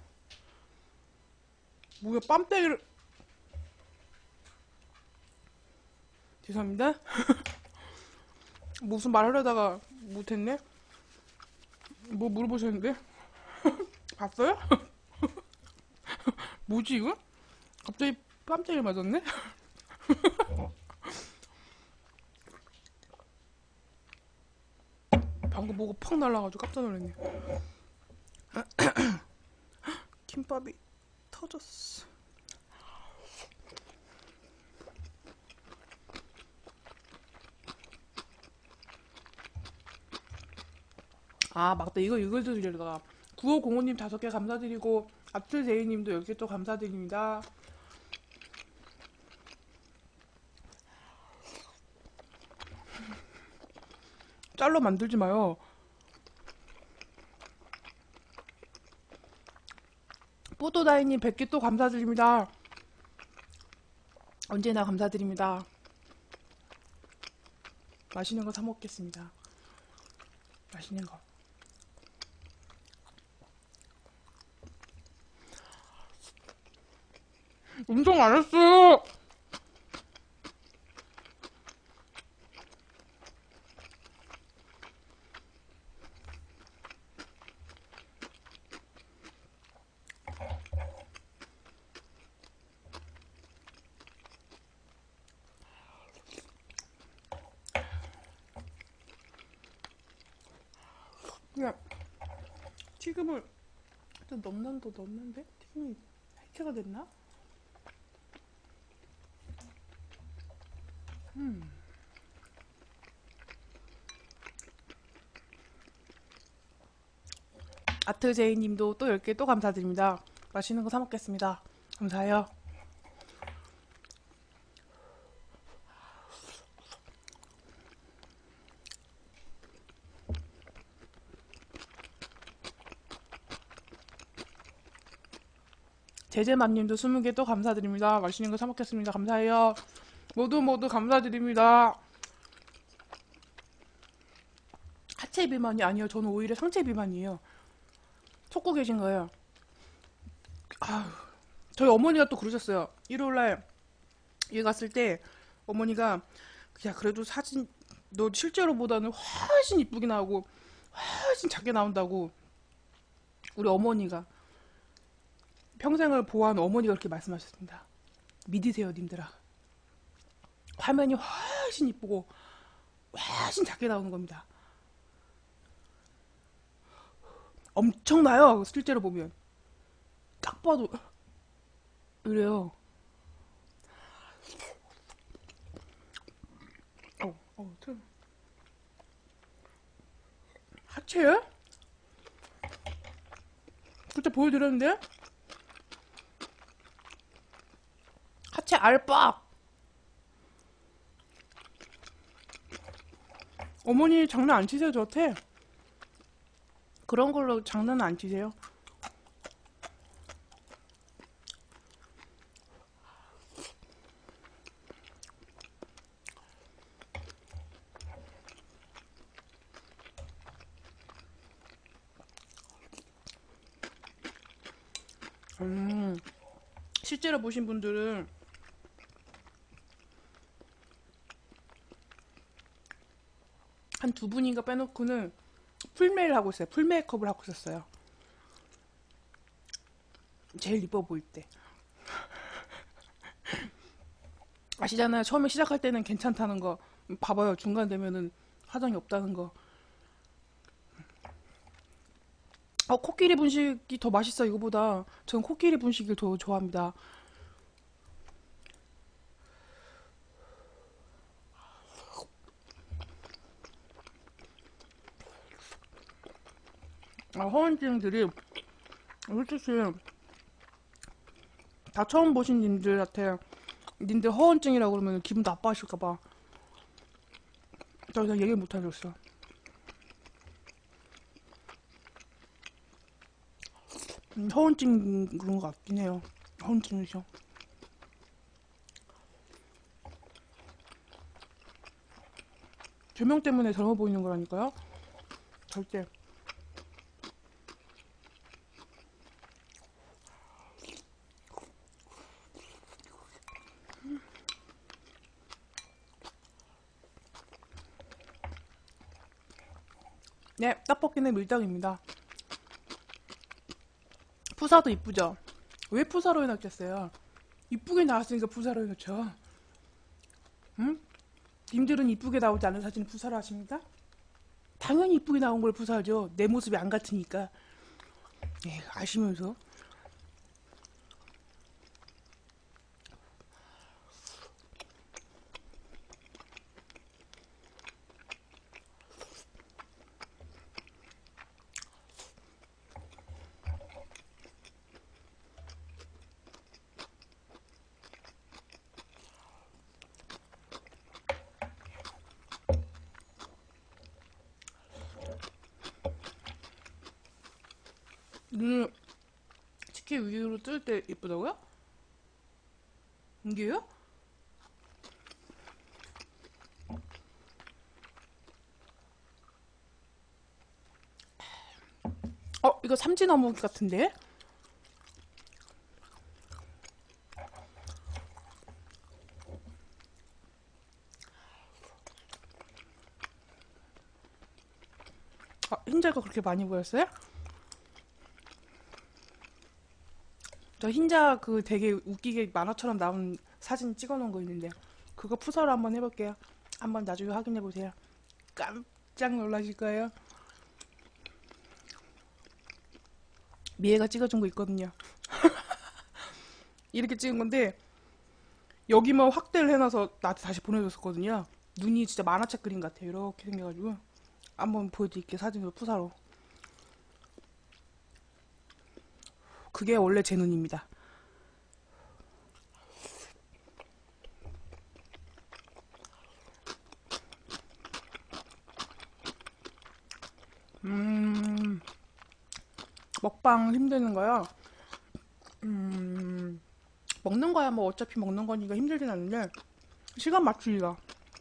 뭐야, 빰때기를. 죄송합니다. 무슨 말 하려다가 못했네? 뭐 물어보셨는데? 봤어요? 뭐지 이거? 갑자기 깜짝이 맞았네? 방금 뭐가 퍽 날라가지고 깜짝 놀랐네. 김밥이 터졌어. 아, 맞다. 이거 이글도 드리려다가 구오공오님 다섯 개 감사드리고 아틀제이님도 열 개 또 감사드립니다. 짤로 만들지 마요. 뽀또다이님 백 개 또 감사드립니다. 언제나 감사드립니다. 맛있는 거 사 먹겠습니다. 맛있는 거. 엄청 안 했어요. 그냥 튀김을 좀 넣는도 넣는데 튀김이 해체가 됐나? 음. 아트제이님도 또 열 개 또 감사드립니다. 맛있는 거 사 먹겠습니다. 감사해요. 제제맘님도 스무 개 또 감사드립니다. 맛있는 거 사 먹겠습니다. 감사해요. 모두 모두 감사드립니다. 하체 비만이 아니에요. 저는 오히려 상체 비만이에요. 속고 계신 거예요. 아휴, 저희 어머니가 또 그러셨어요. 일요일날 여기 갔을 때 어머니가 야 그래도 사진 너 실제로보다는 훨씬 이쁘게 나오고 훨씬 작게 나온다고 우리 어머니가 평생을 보호한 어머니가 그렇게 말씀하셨습니다. 믿으세요 님들아. 화면이 훨씬 이쁘고 훨씬 작게 나오는 겁니다. 엄청나요 실제로 보면. 딱 봐도 그래요. 어, 어, 참. 하체요? 그때 보여드렸는데? 하체 알빡! 어머니 장난 안 치세요, 저한테? 그런 걸로 장난 안 치세요? 음, 실제로 보신 분들은 한 두 분인가 빼놓고는 풀메이를 하고 있어요. 풀 메이크업을 하고 있었어요. 제일 이뻐 보일 때. 아시잖아요. 처음에 시작할 때는 괜찮다는 거. 봐봐요. 중간 되면은 화장이 없다는 거. 어, 코끼리 분식이 더 맛있어, 이거보다. 전 코끼리 분식을 더 좋아합니다. 아, 허언증들이, 솔직히, 다 처음 보신 님들한테, 님들 허언증이라고 그러면 기분 나빠하실까봐. 더 이상 얘기 못 하겠어. 음, 허언증 그런 것 같긴 해요. 허언증이죠. 조명 때문에 젊어 보이는 거라니까요. 절대. 네, 떡볶이는 밀떡입니다. 푸사도 이쁘죠? 왜 푸사로 해놨겠어요? 이쁘게 나왔으니까 푸사로 해놓죠. 응? 님들은 이쁘게 나오지 않은 사진을 푸사로 하십니까? 당연히 이쁘게 나온 걸 푸사하죠. 내 모습이 안 같으니까. 예, 아시면서. 눈을 치킨 위로 뜰 때 이쁘다고요? 이게요? 어, 이거 삼진 어묵 같은데? 아, 흰자가 그렇게 많이 보였어요? 저 흰자 그 되게 웃기게 만화처럼 나온 사진 찍어놓은 거 있는데 그거 푸사로 한번 해볼게요. 한번 나중에 확인해보세요. 깜짝 놀라실 거예요. 미애가 찍어준 거 있거든요. 이렇게 찍은 건데 여기만 확대를 해놔서 나한테 다시 보내줬었거든요. 눈이 진짜 만화책 그림 같아요. 이렇게 생겨가지고 한번 보여드릴게요. 사진으로 푸사로. 그게 원래 제 눈입니다. 음, 먹방 힘드는 거요. 음, 먹는 거야 뭐 어차피 먹는 거니까 힘들진 않은데 시간 맞추기가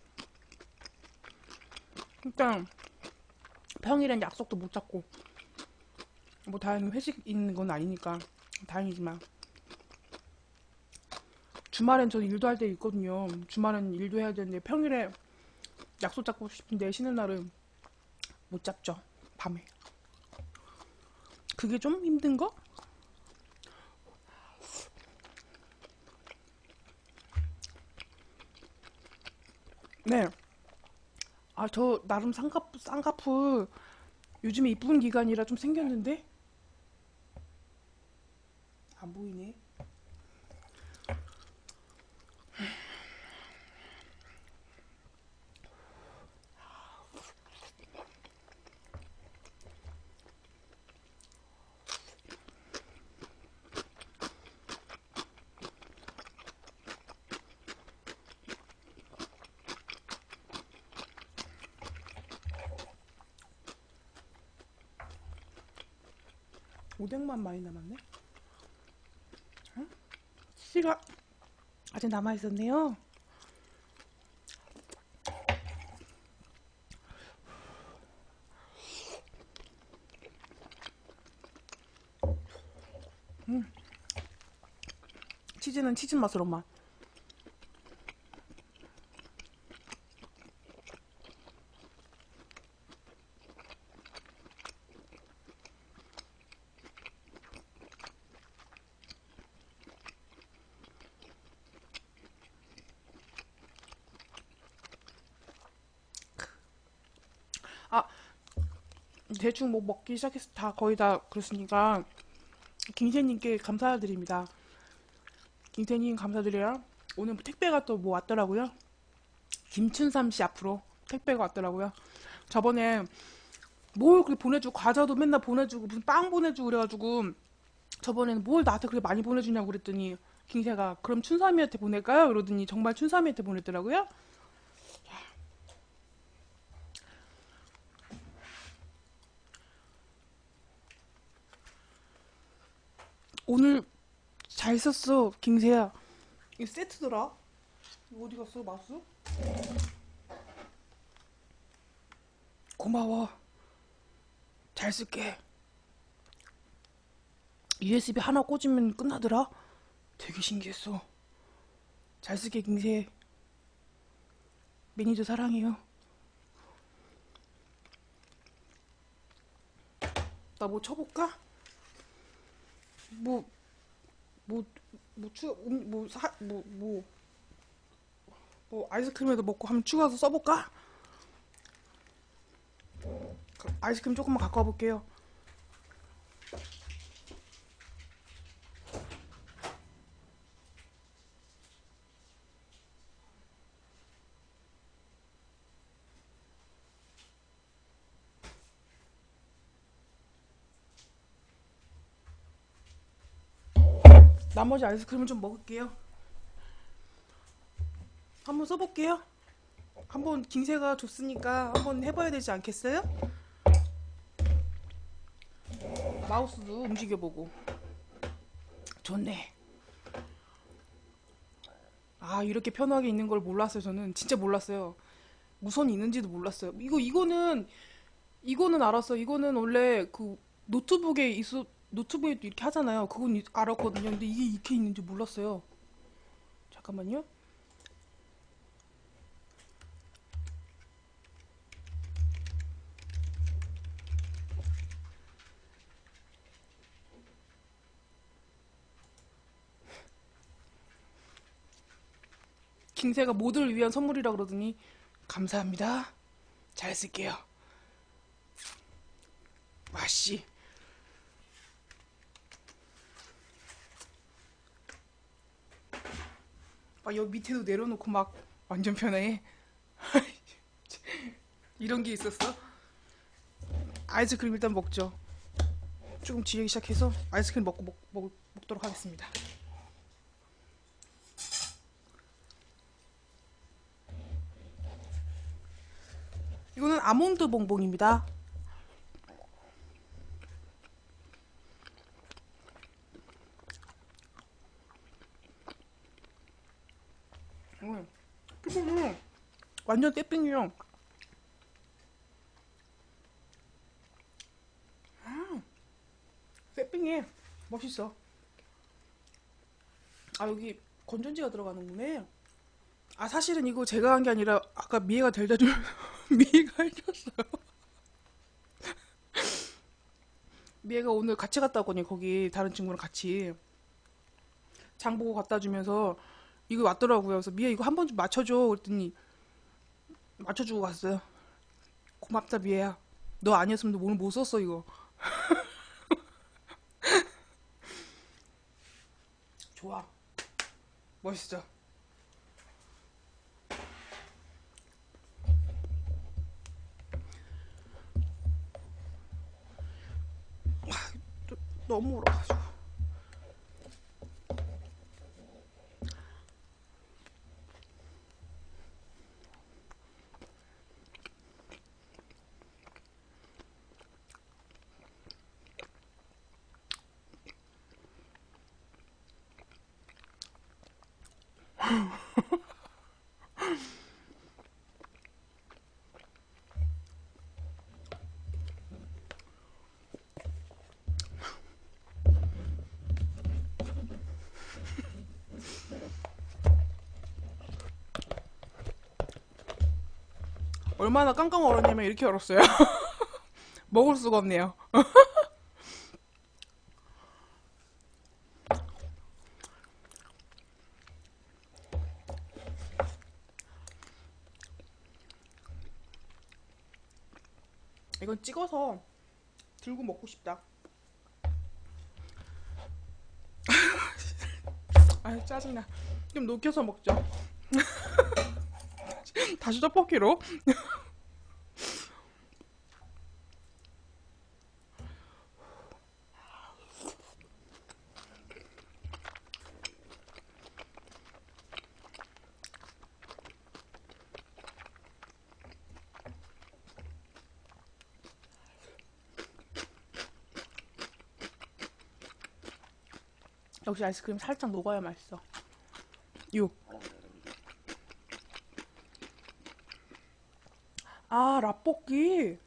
일단 평일엔 약속도 못 잡고 뭐 다행히 회식 있는 건 아니니까 다행이지만 주말엔 저 일도 할 때 있거든요. 주말엔 일도 해야 되는데 평일에 약속 잡고 싶은데 쉬는 날은 못 잡죠. 밤에. 그게 좀 힘든 거? 네. 아, 저 나름 쌍꺼풀, 쌍꺼풀 요즘에 이쁜 기간이라 좀 생겼는데? 안 보이네. 오뎅만 많이 남았네? 씨가 아직 남아있었네요. 치즈는 치즈 맛으로만. 아, 대충 뭐 먹기 시작해서 다 거의 다 그렇으니까 김새님께 감사드립니다. 김새님 감사드려요. 오늘 택배가 또 뭐 왔더라고요. 김춘삼 씨 앞으로 택배가 왔더라고요. 저번에 뭘 그렇게 보내주고 과자도 맨날 보내주고 무슨 빵 보내주고 그래가지고 저번에는 뭘 나한테 그렇게 많이 보내주냐고 그랬더니 김새가 그럼 춘삼이한테 보낼까요? 이러더니 정말 춘삼이한테 보냈더라고요. 오늘 잘 썼어 김새야. 이 세트더라. 이거 어디 갔어 마우스? 고마워. 잘 쓸게. 유에스비 하나 꽂으면 끝나더라. 되게 신기했어. 잘 쓸게 김새. 매니저 사랑해요. 나 뭐 쳐볼까? 뭐 뭐 뭐 추, 음, 뭐, 사, 뭐, 뭐, 뭐, 아이스크림에도 먹고 한번 추가해서 써볼까? 아이스크림 조금만 갖고 와볼게요. 나머지 아이스크림은 좀 먹을게요. 한번 써볼게요. 한번 김새가 줬으니까 한번 해봐야 되지 않겠어요? 마우스도 움직여보고. 좋네. 아, 이렇게 편하게 있는 걸 몰랐어요. 저는 진짜 몰랐어요. 무선이 있는지도 몰랐어요. 이거 이거는 이거는 알았어. 이거는 원래 그 노트북에 있어 노트북에 이렇게 하잖아요. 그건 이- 알았거든요. 근데 이게 이렇게 있는지 몰랐어요. 잠깐만요. 김새가 모두를 위한 선물이라 그러더니 감사합니다. 잘 쓸게요. 와씨. 아, 여기 밑에도 내려놓고 막 완전 편해. 이런 게 있었어? 아이스크림 일단 먹죠. 조금 지르기 시작해서 아이스크림 먹고 먹, 먹, 먹도록 하겠습니다. 이거는 아몬드 봉봉입니다. 음. 음. 완전 떼빙이요. 떼빙이 멋있어. 아, 여기 건전지가 들어가는구나. 아, 사실은 이거 제가 한 게 아니라 아까 미애가 데려다 주면서 미애가 해줬어요. 미애가 오늘 같이 갔다 왔거든요. 거기 다른 친구랑 같이 장 보고 갖다 주면서 이거 왔더라고요. 그래서 미애 이거 한 번 좀 맞춰줘. 그랬더니 맞춰주고 갔어요. 고맙다 미애야. 너 아니었으면 오늘 못 썼어 이거. 좋아. 멋있어. 또 너무 울어가지고. 얼마나 깡깡 얼었냐면 이렇게 얼었어요. 먹을 수가 없네요. 이건 찍어서 들고 먹고 싶다. 아, 짜증나. 좀 녹여서 먹죠. 다시 떡볶이로. 역시 아이스크림 살짝 녹아야 맛있어. 육. 아, 라볶이.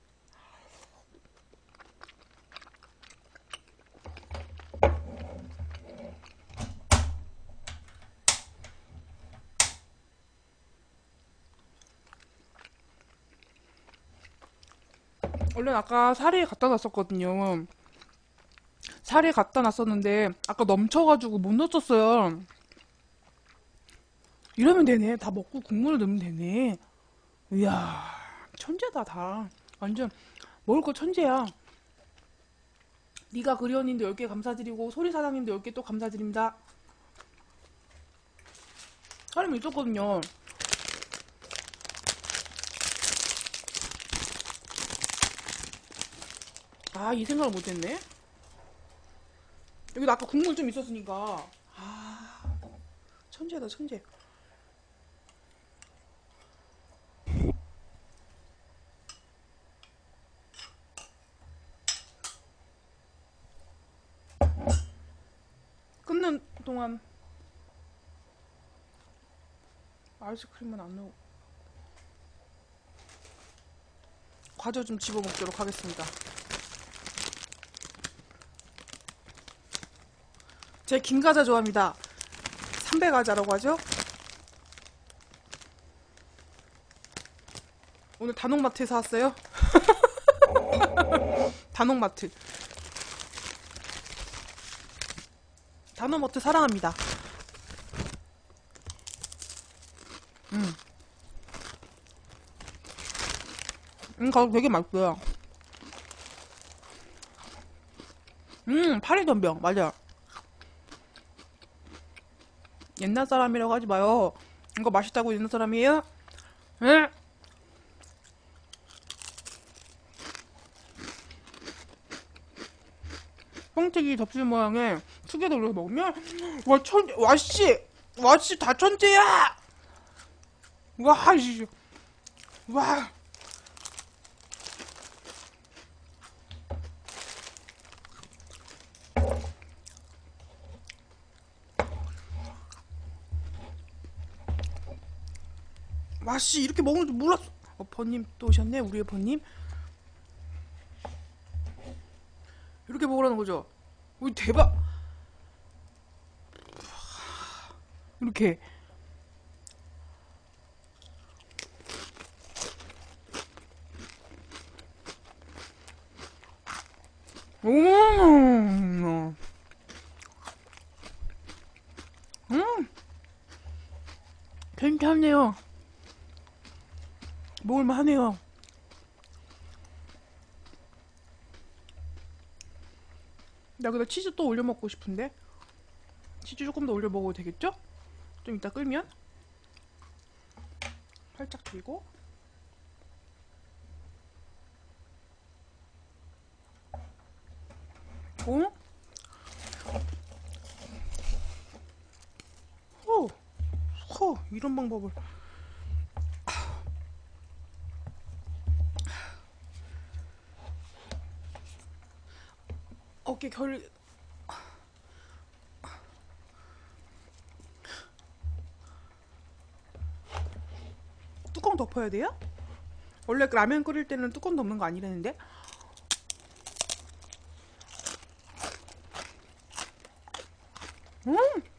원래 아까 사리에 갖다 놨었거든요. 사리에 갖다 놨었는데 아까 넘쳐가지고 못 넣었어요. 이러면 되네. 다 먹고 국물을 넣으면 되네. 이야, 천재다 다. 완전 먹을 거 천재야. 네가 그리언님도 열 개 감사드리고 소리 사장님도 열 개 또 감사드립니다. 사람이 있었거든요. 아, 이 생각을 못했네. 여기도 아까 국물 좀 있었으니까. 아, 천재다 천재. 끊는 동안 아이스크림은 안 넣고 과자 좀 집어 먹도록 하겠습니다. 제 긴 과자 좋아합니다. 삼배 과자라고 하죠? 오늘 단옥마트에서 왔어요. 단옥마트. 단옥마트 사랑합니다. 음. 음, 가격 되게 맛있어요. 음, 파리전병. 맞아. 옛날 사람이라고 하지 마요. 이거 맛있다고 옛날 사람이에요? 응? 뻥튀기 접시 모양의 투게더 올려서 먹으면 와 천재 와씨 와씨 다 천재야. 와씨 와. 맛이 이렇게 먹는 줄 몰랐어. 어, 버님 또 오셨네. 우리의 버님. 이렇게 먹으라는 거죠. 오, 대박. 이렇게. 음, 음, 괜찮네요. 먹을만 하네요. 나 근데 치즈 또 올려 먹고 싶은데. 치즈 조금 더 올려 먹어도 되겠죠? 좀 이따 끓면. 살짝 들고. 어? 호, 호, 이런 방법을. 어깨 결, 뚜껑 덮어야 돼요? 원래 라면 끓일 때는 뚜껑 덮는 거 아니라는데? 음!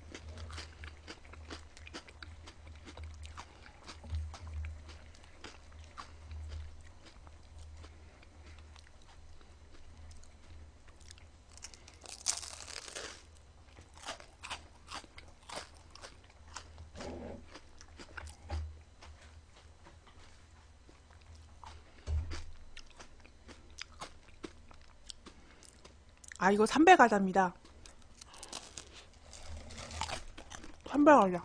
아, 이거 삼배 과자입니다. 삼배 과자.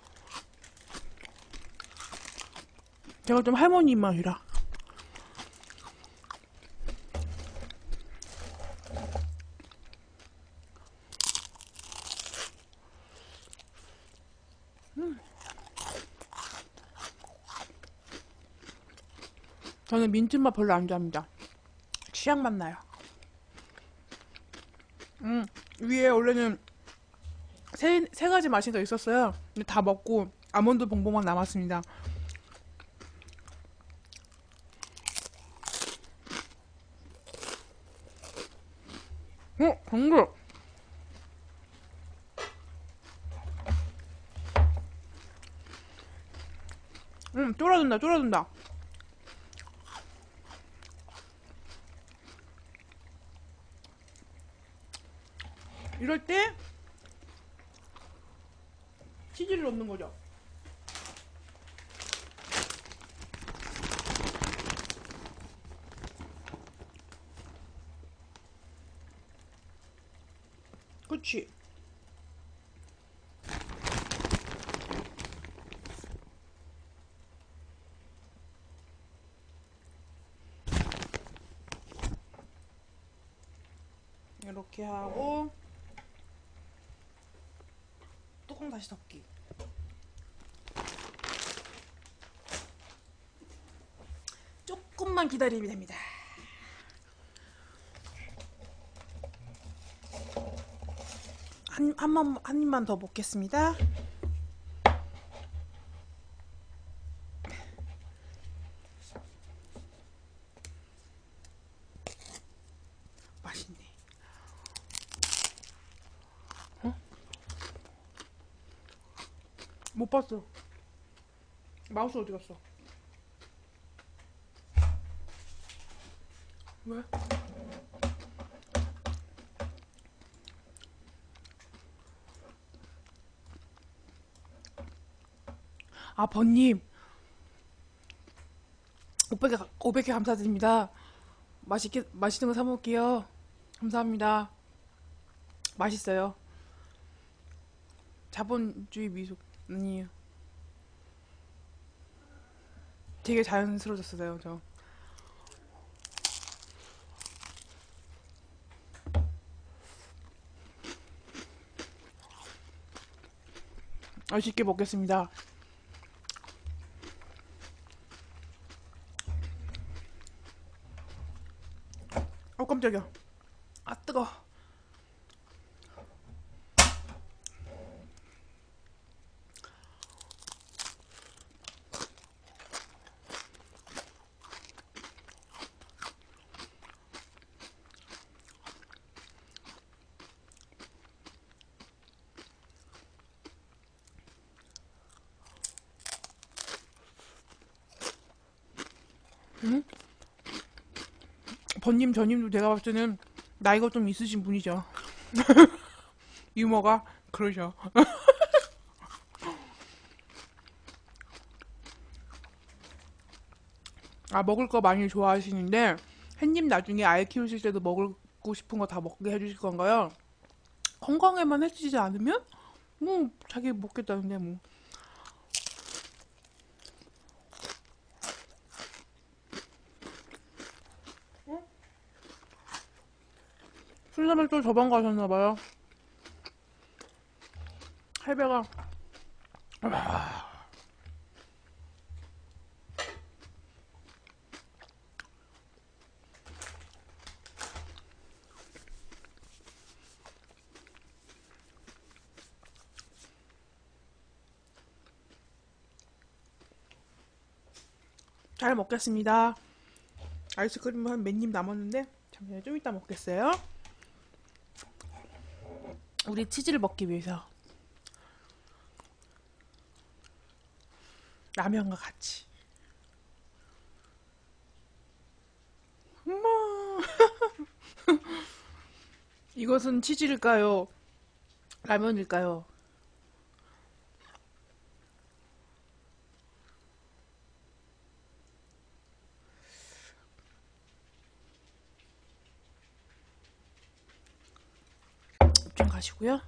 제가 좀 할머니 입맛이라. 저는 민트맛 별로 안 좋아합니다. 취향 맛 나요. 음, 위에 원래는 세, 세 가지 맛이 더 있었어요. 근데 다 먹고 아몬드 봉봉만 남았습니다. 어, 정글. 음, 쫄아든다, 쫄아든다. 이럴 때 치즈를 넣는 거죠. 그치? 이렇게 하고 뚜껑 다시 덮기. 조금만 기다리면 됩니다. 한, 한만, 한 입만 더 먹겠습니다. 맛있네. 어? 못 봤어. 마우스 어디 갔어? 왜? 아, 번님. 오백 개, 오백 개 감사드립니다. 맛있게, 맛있는 거 사먹을게요. 감사합니다. 맛있어요. 자본주의 미소. 아니에요. 되게 자연스러워졌어요, 저. 맛있게 먹겠습니다. 어, 깜짝이야. 아, 뜨거. 응? 번님, 저님도 내가 봤을 때는 나이가 좀 있으신 분이죠. 유머가 그러셔. 아, 먹을 거 많이 좋아하시는데 햇님 나중에 아이 키우실 때도 먹고 싶은 거 다 먹게 해주실 건가요? 건강에만 해치지 않으면 뭐 자기 먹겠다는데 뭐. 순살을 또 저번 가셨나봐요. 할배가 잘 먹겠습니다. 아이스크림 한 몇 입 남았는데 잠시만요. 좀 이따 먹겠어요. 우리 치즈를 먹기 위해서 라면과 같이. 엄마, 이것은 치즈일까요? 라면일까요? 좀 가시고요.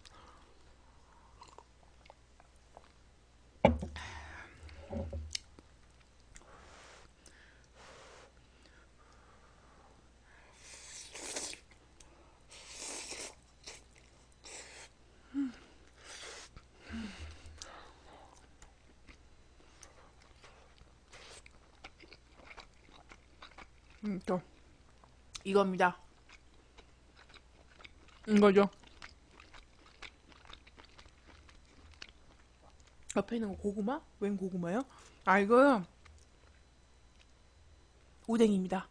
음, 또 이겁니다. 이거죠. 옆에 있는 거 고구마? 웬 고구마요? 아, 이거 오뎅입니다.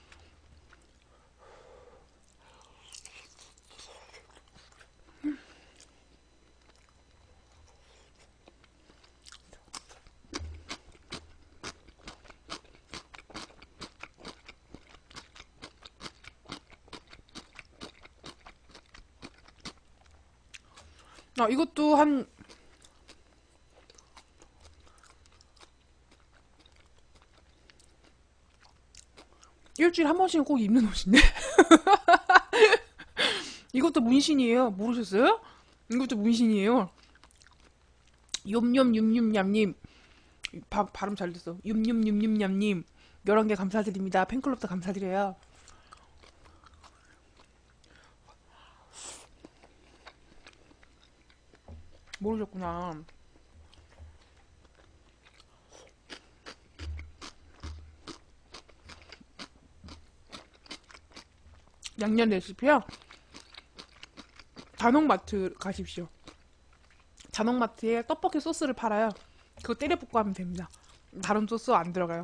아, 이것도 한 일주일에 한 번씩은 꼭 입는 옷인데? 이것도 문신이에요. 모르셨어요? 이것도 문신이에요. 욤욤욤욤냠님. 바, 발음 잘 됐어. 욤욤욤욤냠님. 열한 개 감사드립니다. 팬클럽도 감사드려요. 모르셨구나. 양념 레시피요? 단옥마트 가십시오. 단옥마트에 떡볶이 소스를 팔아요. 그거 때려 붓고 하면 됩니다. 다른 소스 안 들어가요.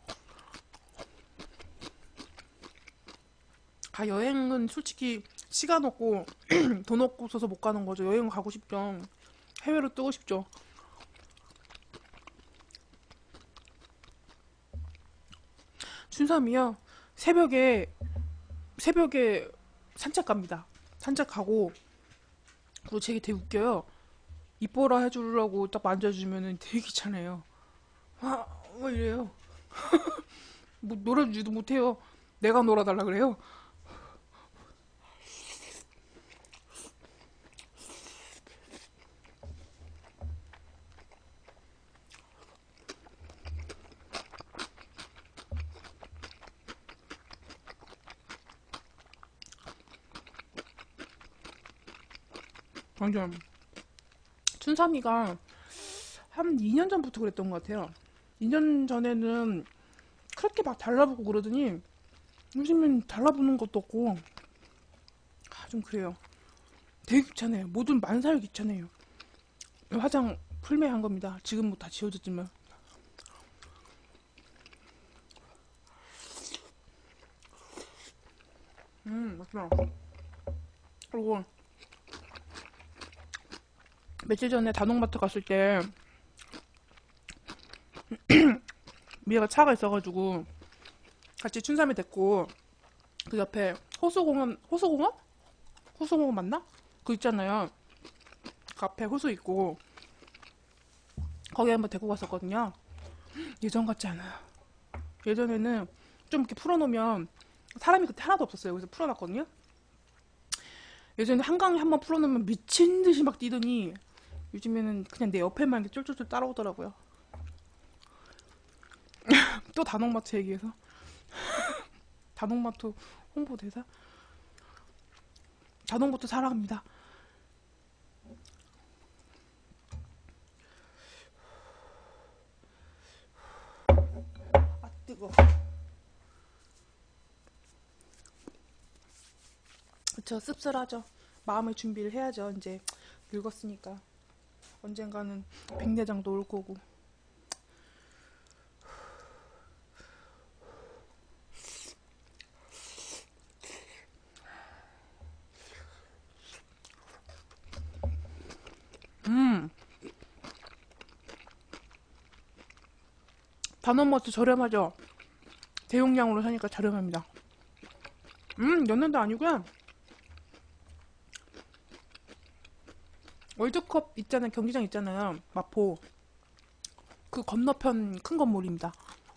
아, 여행은 솔직히 시간 없고 돈 없어서 못 가는 거죠. 여행 가고 싶죠. 해외로 뜨고 싶죠. 춘삼이요. 새벽에 새벽에 산책 갑니다. 산책 가고 그리고 되게 되게 웃겨요. 이뻐라 해주려고 딱 만져주면은 되게 귀찮아요. 아, 뭐 이래요. 뭐 놀아주지도 못해요. 내가 놀아달라 그래요. 완전 춘삼이가 한 이 년 전부터 그랬던 것 같아요. 이 년 전에는 그렇게 막 달라붙고 그러더니 요즘엔 달라붙는 것도 없고 아, 좀 그래요. 되게 귀찮아요. 모든 만사를 귀찮아요. 화장 풀메한 겁니다. 지금 뭐 다 지워졌지만. 음, 맞다. 그리고 며칠 전에 단옥마트 갔을 때 미애가 차가 있어가지고 같이 춘삼이 됐고, 그 옆에 호수공원, 호수공원? 호수공원 맞나? 그 있잖아요. 그 앞에 호수 있고, 거기 한번 데리고 갔었거든요. 예전 같지 않아요. 예전에는 좀 이렇게 풀어놓으면 사람이 그때 하나도 없었어요. 그래서 풀어놨거든요. 예전에 한강에 한번 풀어놓으면 미친 듯이 막 뛰더니 요즘에는 그냥 내 옆에만 이렇게 쫄쫄쫄 따라오더라고요. 또 단옥마트 얘기해서 단옥마트 홍보대사? 단옥마트 사랑합니다. 아 뜨거. 그쵸, 씁쓸하죠. 마음의 준비를 해야죠. 이제 늙었으니까 언젠가는 백내장도 올 거고. 음, 단원마트 저렴하죠. 대용량으로 사니까 저렴합니다. 음, 연년도 아니고요. 월드컵 있잖아요. 경기장 있잖아요. 마포. 그 건너편 큰 건물입니다.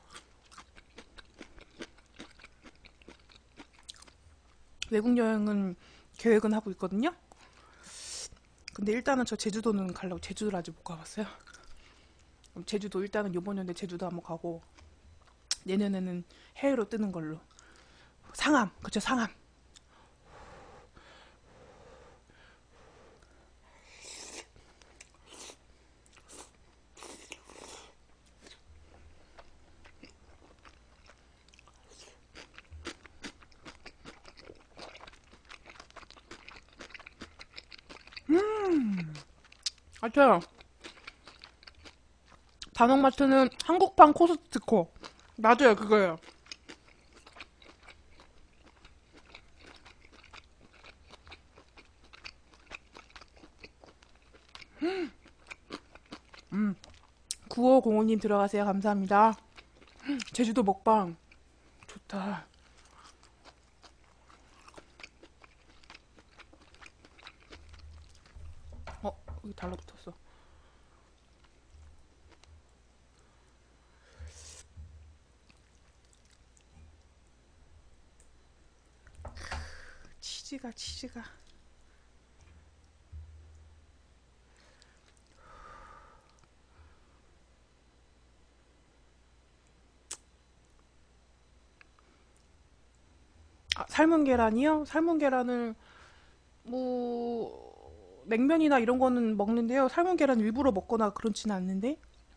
외국 여행은 계획은 하고 있거든요. 근데 일단은 저 제주도는 가려고. 제주도를 아직 못 가봤어요. 제주도 일단은 요번 연도에 제주도 한번 가고 내년에는 해외로 뜨는 걸로. 상암, 그쵸, 상암. 맞아요. 단옥마트는 한국판 코스트코. 맞아요, 그거예요. 구오공오님 들어가세요. 감사합니다. 제주도 먹방. 좋다. 어, 여기 달라붙었어. 치즈가, 치즈가. 아, 삶은 계란이요? 삶은 계란을, 뭐, 냉면이나 이런 거는 먹는데요. 삶은 계란 일부러 먹거나 그렇지는 않는데.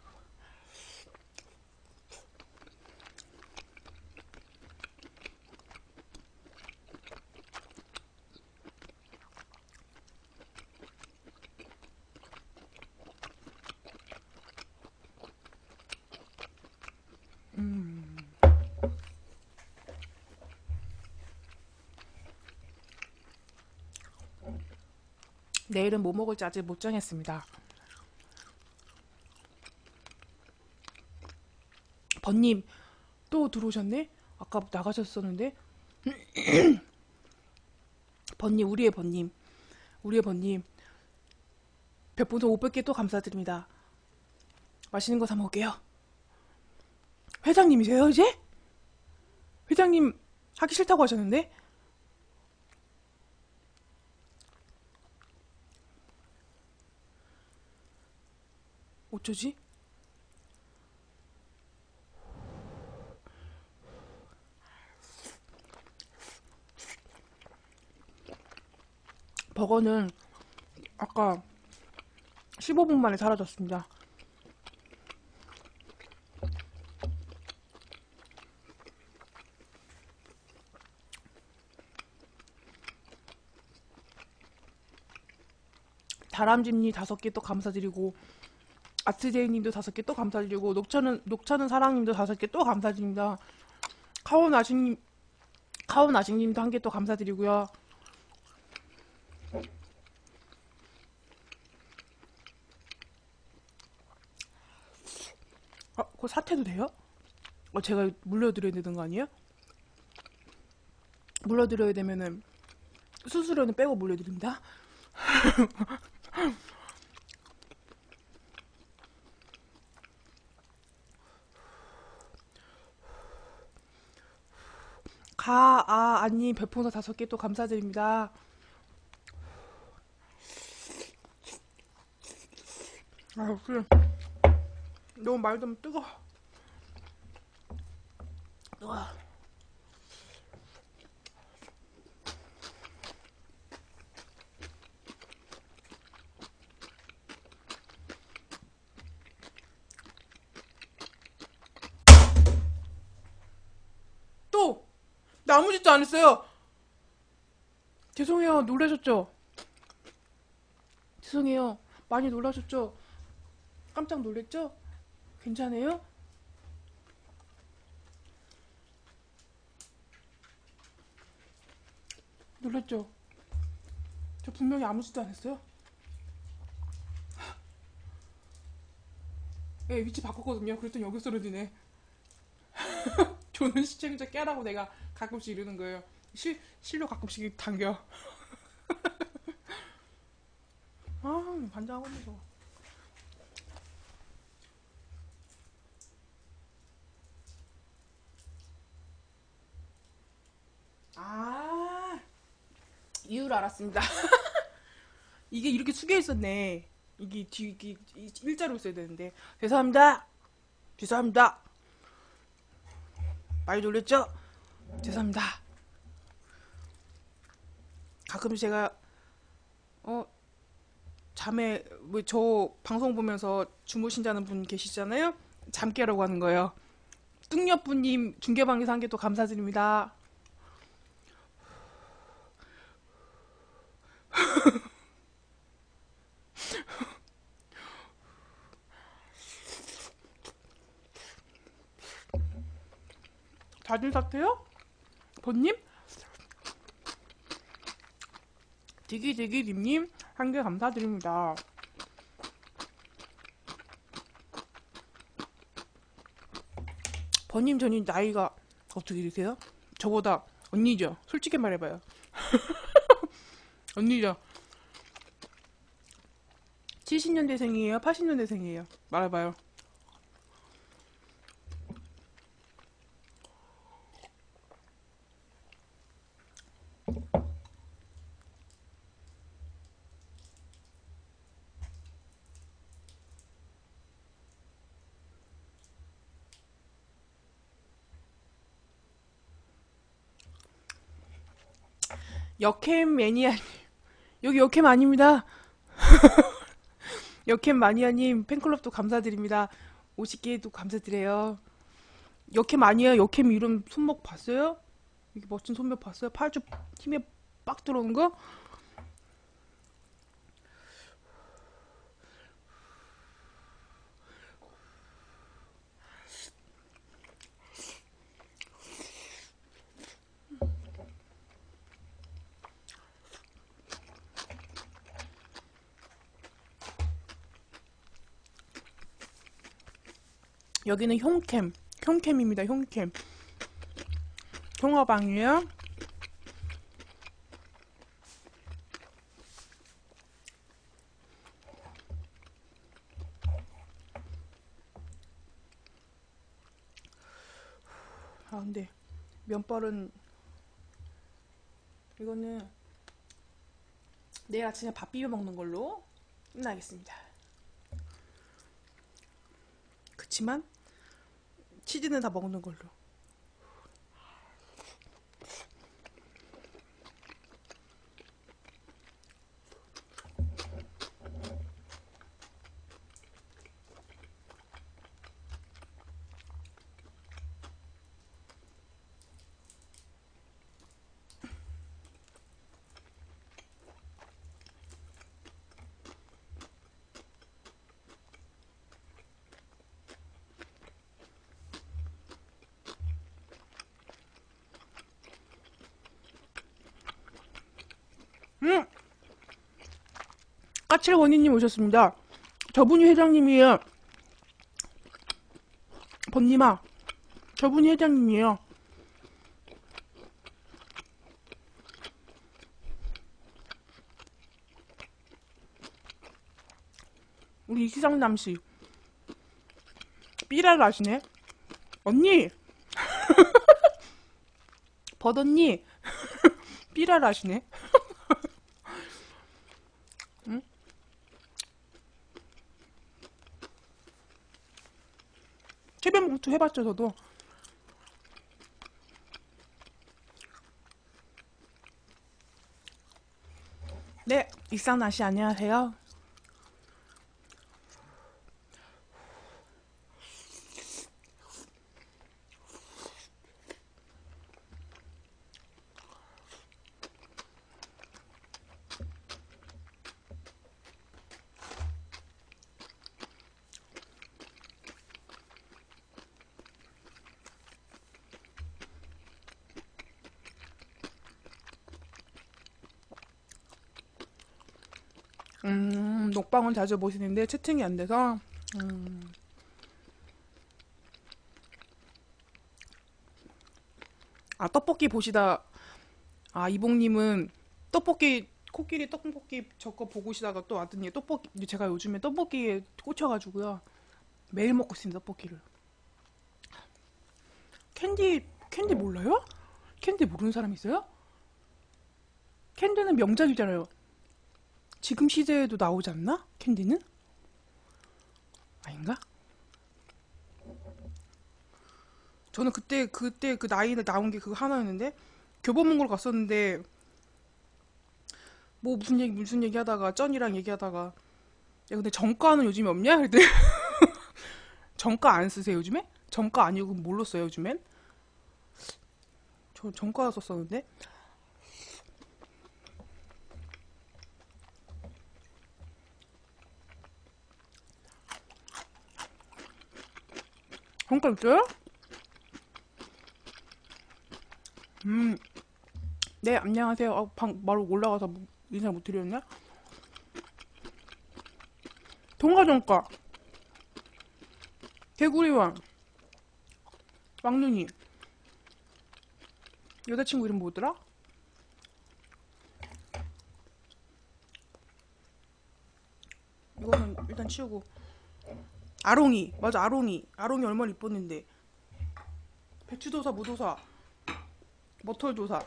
내일은 뭐 먹을지 아직 못 정했습니다. 번님, 또 들어오셨네? 아까 나가셨었는데. 번님, 우리의 번님. 우리의 번님. 별풍선 오백 개 또 감사드립니다. 맛있는 거 사 먹을게요. 회장님이세요, 이제? 회장님 하기 싫다고 하셨는데? 어쩌지? 버거는 아까 십오 분 만에 사라졌습니다. 다람쥐님 다섯 개 또 감사드리고, 아트제이님도 다섯 개 또 감사드리고, 녹차는 녹차는 사랑님도 다섯 개 또 감사드립니다. 카온 아식님 카온 아식님도 한 개 또 감사드리고요. 아, 그거 사퇴도 돼요? 어, 제가 물려드려야 되는 거 아니에요? 물려드려야 되면은 수수료는 빼고 물려드립니다. 가, 아, 아니, 별풍선 다섯 개 또 감사드립니다. 아, 그래. 너무 말 좀 뜨거. 와. 또! 나 아무 짓도 안 했어요. 죄송해요. 놀라셨죠? 죄송해요. 많이 놀라셨죠? 깜짝 놀랬죠? 괜찮아요? 놀랬죠? 저 분명히 아무 짓도 안 했어요. 예, 위치 바꿨거든요. 그랬더니 여기 쓰러지네. 저는 시청자 깨라고 내가 가끔씩 이러는 거예요. 실, 실로 가끔씩 당겨. 아, 반장하면서. 아, 이유를 알았습니다. 이게 이렇게 숙여 있었네. 이게 뒤, 이게 일자로 있어야 되는데. 죄송합니다. 죄송합니다. 많이 놀랬죠? 죄송합니다. 가끔 제가, 어, 잠에, 뭐, 저 방송 보면서 주무신다는 분 계시잖아요? 잠 깨라고 하는 거예요. 뚱녀분님 중계방에서 한 개 또 감사드립니다. 다들 사태요? 번님? 디기디기님님 한 개 감사드립니다. 번님 전이 나이가 어떻게 되세요? 저보다 언니죠? 솔직히 말해봐요. 언니죠? 칠십 년대생이에요? 팔십 년대생이에요? 말해봐요. 역캠 매니아님, 여기 역캠 아닙니다. 역캠 마니아님 팬클럽도 감사드립니다. 오십 개도 감사드려요. 역캠 아니에요? 역캠 이름 손목 봤어요? 이게 멋진 손목 봤어요? 팔쭉 힘에 빡 들어오는 거? 여기는 흉캠, 흉캠입니다. 흉캠. 흉어방이에요. 아 근데 면발은 이거는 내일 아침에 밥 비벼 먹는 걸로 끝나겠습니다. 그치만 치즈는 다 먹는 걸로. 음! 까칠 원희님 오셨습니다. 저분이 회장님이에요. 번님아, 저분이 회장님이에요. 우리 이상남씨 삐라를 아시네. 언니 버덧니 삐라를 아시네. 응? 해변봉투 해봤죠 저도. 네, 익산아씨 안녕하세요. 음, 녹방은 자주 보시는데 채팅이 안 돼서. 음, 아, 떡볶이 보시다. 아, 이봉님은 떡볶이, 코끼리 떡볶이 저거 보고 시다가 또 왔더니 떡볶이, 제가 요즘에 떡볶이에 꽂혀가지고요. 매일 먹고 있습니다, 떡볶이를. 캔디, 캔디 몰라요? 캔디 모르는 사람 있어요? 캔디는 명작이잖아요. 지금 시대에도 나오지 않나? 캔디는? 아닌가? 저는 그때 그때 그 나이에 나온 게 그거 하나였는데 교보문고를 갔었는데 뭐 무슨 얘기 무슨 얘기 하다가 쩐이랑 얘기하다가 야 근데 정가는 요즘에 없냐? 그랬더니 정가 안 쓰세요 요즘에? 정가 아니고 그럼 뭘로 써요 요즘엔? 저 정가 썼었는데 정가 있어요? 음, 네 안녕하세요. 아, 방 바로 올라가서 뭐 인사 못 드렸나? 동가 정가 개구리왕 왕눈이 여자친구 이름 뭐더라? 이거는 일단 치우고 아롱이 맞아 아롱이 아롱이 얼마나 이뻤는데 배추도사 무도사 머털도사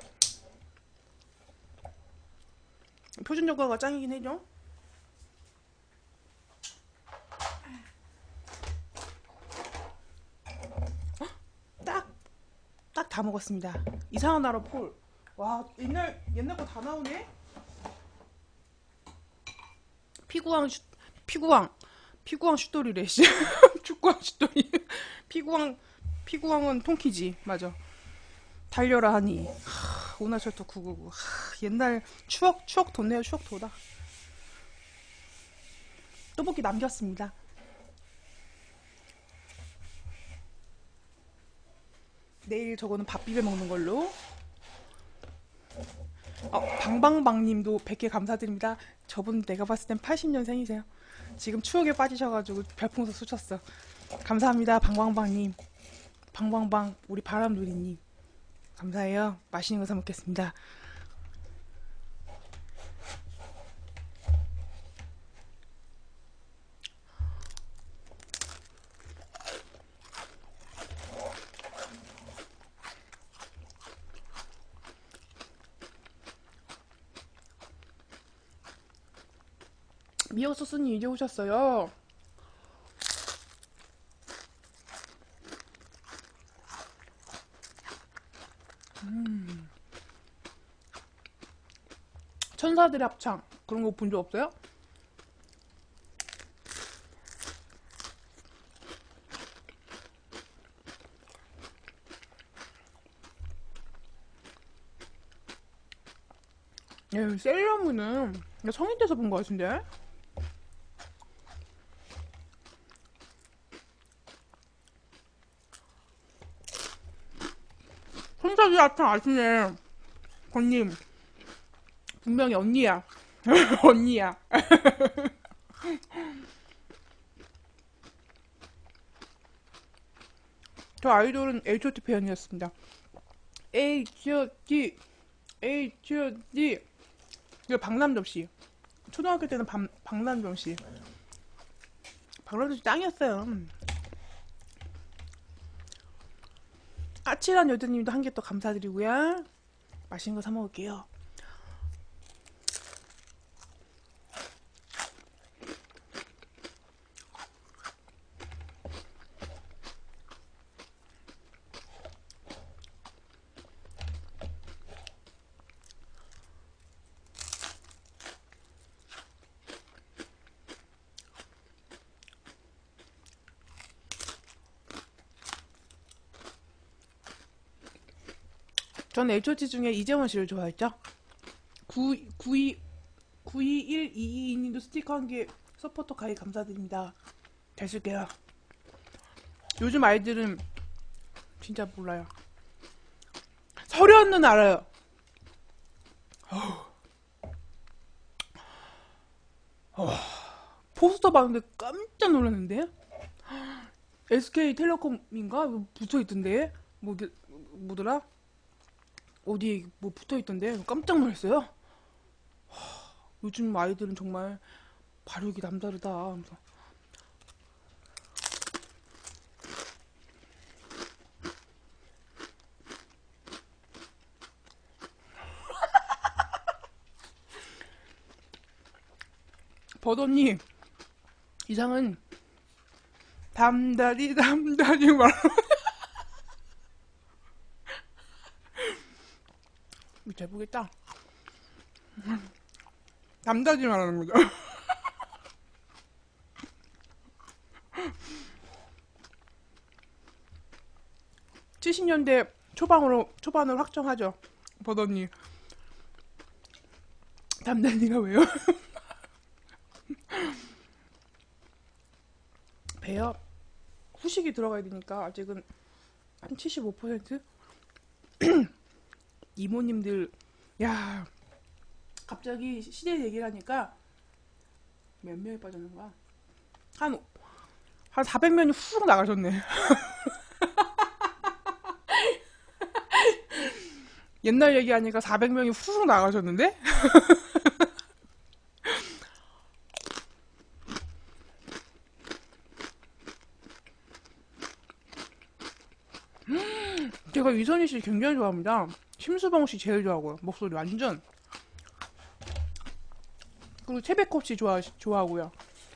표준 정가가 짱이긴 해죠. 딱 딱 다 먹었습니다. 이상한 나라 폴. 와 옛날 옛날 거 다 나오네. 피구왕 슈, 피구왕 피구왕 슛돌이래 씨. 축구왕 슛돌이. 피구왕 피구왕은 통키지 맞아. 달려라 하니. 하, 오나철도 구구구. 하, 옛날 추억 추억 돋네요 추억 돋아. 떡볶이 남겼습니다. 내일 저거는 밥 비벼 먹는 걸로. 어, 방방방님도 백 개 감사드립니다. 저분 내가 봤을 땐 팔십 년생이세요. 지금 추억에 빠지셔가지고 별풍선 쏘셨어. 감사합니다, 방방방님. 방방방, 우리 바람누리님. 감사해요. 맛있는 거 사 먹겠습니다. 미역 소스님 이제 오셨어요. 천사들의 합창 그런 거 본 적 없어요? 예, 셀러문은 성인 돼서 본 거 같은데? 천사들의 합창 아시네. 건님 분명히 언니야. 언니야. 저 아이돌은 에이치 오 티 팬이었습니다. 에이치 오 티 에이치 오 티 이거 박남정 씨. 초등학교 때는 박, 박남정 씨. 박람회 짱이었어요. 음. 아찔한 여드님도 한 개 또 감사드리고요. 맛있는 거 사 먹을게요. 전 에이치오티 중에 이재원 씨를 좋아했죠. 구, 구이, 구이일이이님도 스티커 한 개 서포터 가입 감사드립니다. 잘 쓸게요. 요즘 아이들은 진짜 몰라요. 설현은 알아요. 어, 포스터 봤는데 깜짝 놀랐는데? 에스케이텔레콤인가? 붙어 있던데? 뭐, 뭐더라? 어디 뭐 붙어 있던데? 깜짝 놀랐어요. 요즘 아이들은 정말 발육이 남다르다. 하면서. 버더니 이상은 담다리 담다리 말 잘 보겠다. 담다리 말하는 거죠. 칠십 년대 초반으로 초반을 확정하죠. 버더니 담다리가 왜요? 배요. 후식이 들어가야 되니까 아직은 한 칠십오 퍼센트? 이모님들, 야, 갑자기 시대 얘기를 하니까 몇 명이 빠졌는 거야? 한, 한 사백 명이 훅 나가셨네. 옛날 얘기하니까 사백 명이 훅 나가셨는데? 제가 이선희 씨 굉장히 좋아합니다. 심수봉 씨 제일 좋아하고요. 목소리 완전. 그리고 채백호 씨 좋아, 좋아하고요.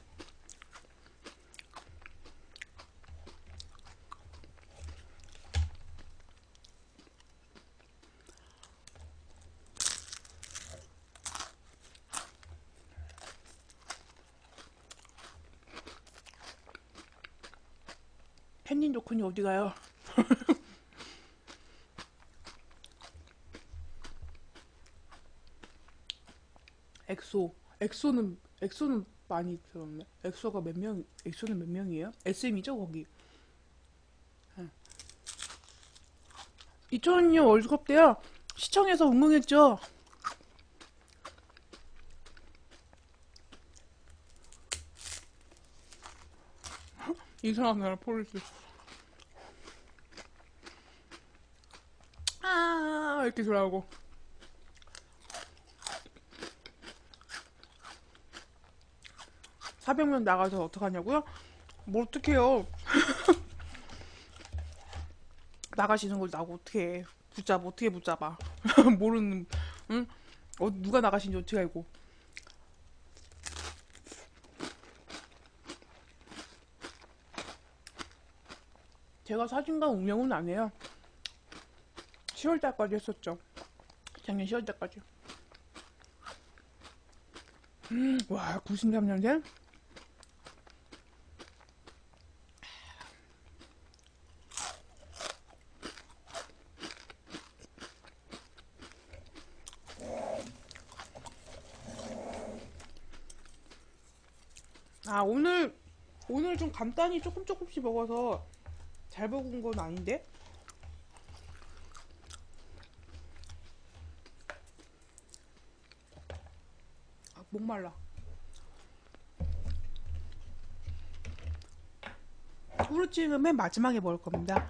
팬님 좋군이 어디 가요? 엑소. 엑소는, 엑소는 많이 들었네. 엑소가 몇 명, 엑소는 몇 명이에요? 에스엠이죠, 거기. 이천이 년 월드컵 때요. 시청에서 응원했죠. 이상한 나라 폴리스. 아, 이렇게 들어가고. 사백 명 나가서 어떡하냐고요? 뭐 어떡해요. 나가시는 걸 나고 어떻게 붙잡아, 어떻게 붙잡아. 모르는, 응? 어, 누가 나가신지 어떻게 알고. 제가 사진관 운영은 안 해요. 시월 달까지 했었죠. 작년 시월 달까지. 음, 와, 구십삼 년생? 아, 오늘, 오늘 좀 간단히 조금 조금씩 먹어서 잘 먹은 건 아닌데? 아, 목말라. 후르츠는 맨 마지막에 먹을 겁니다.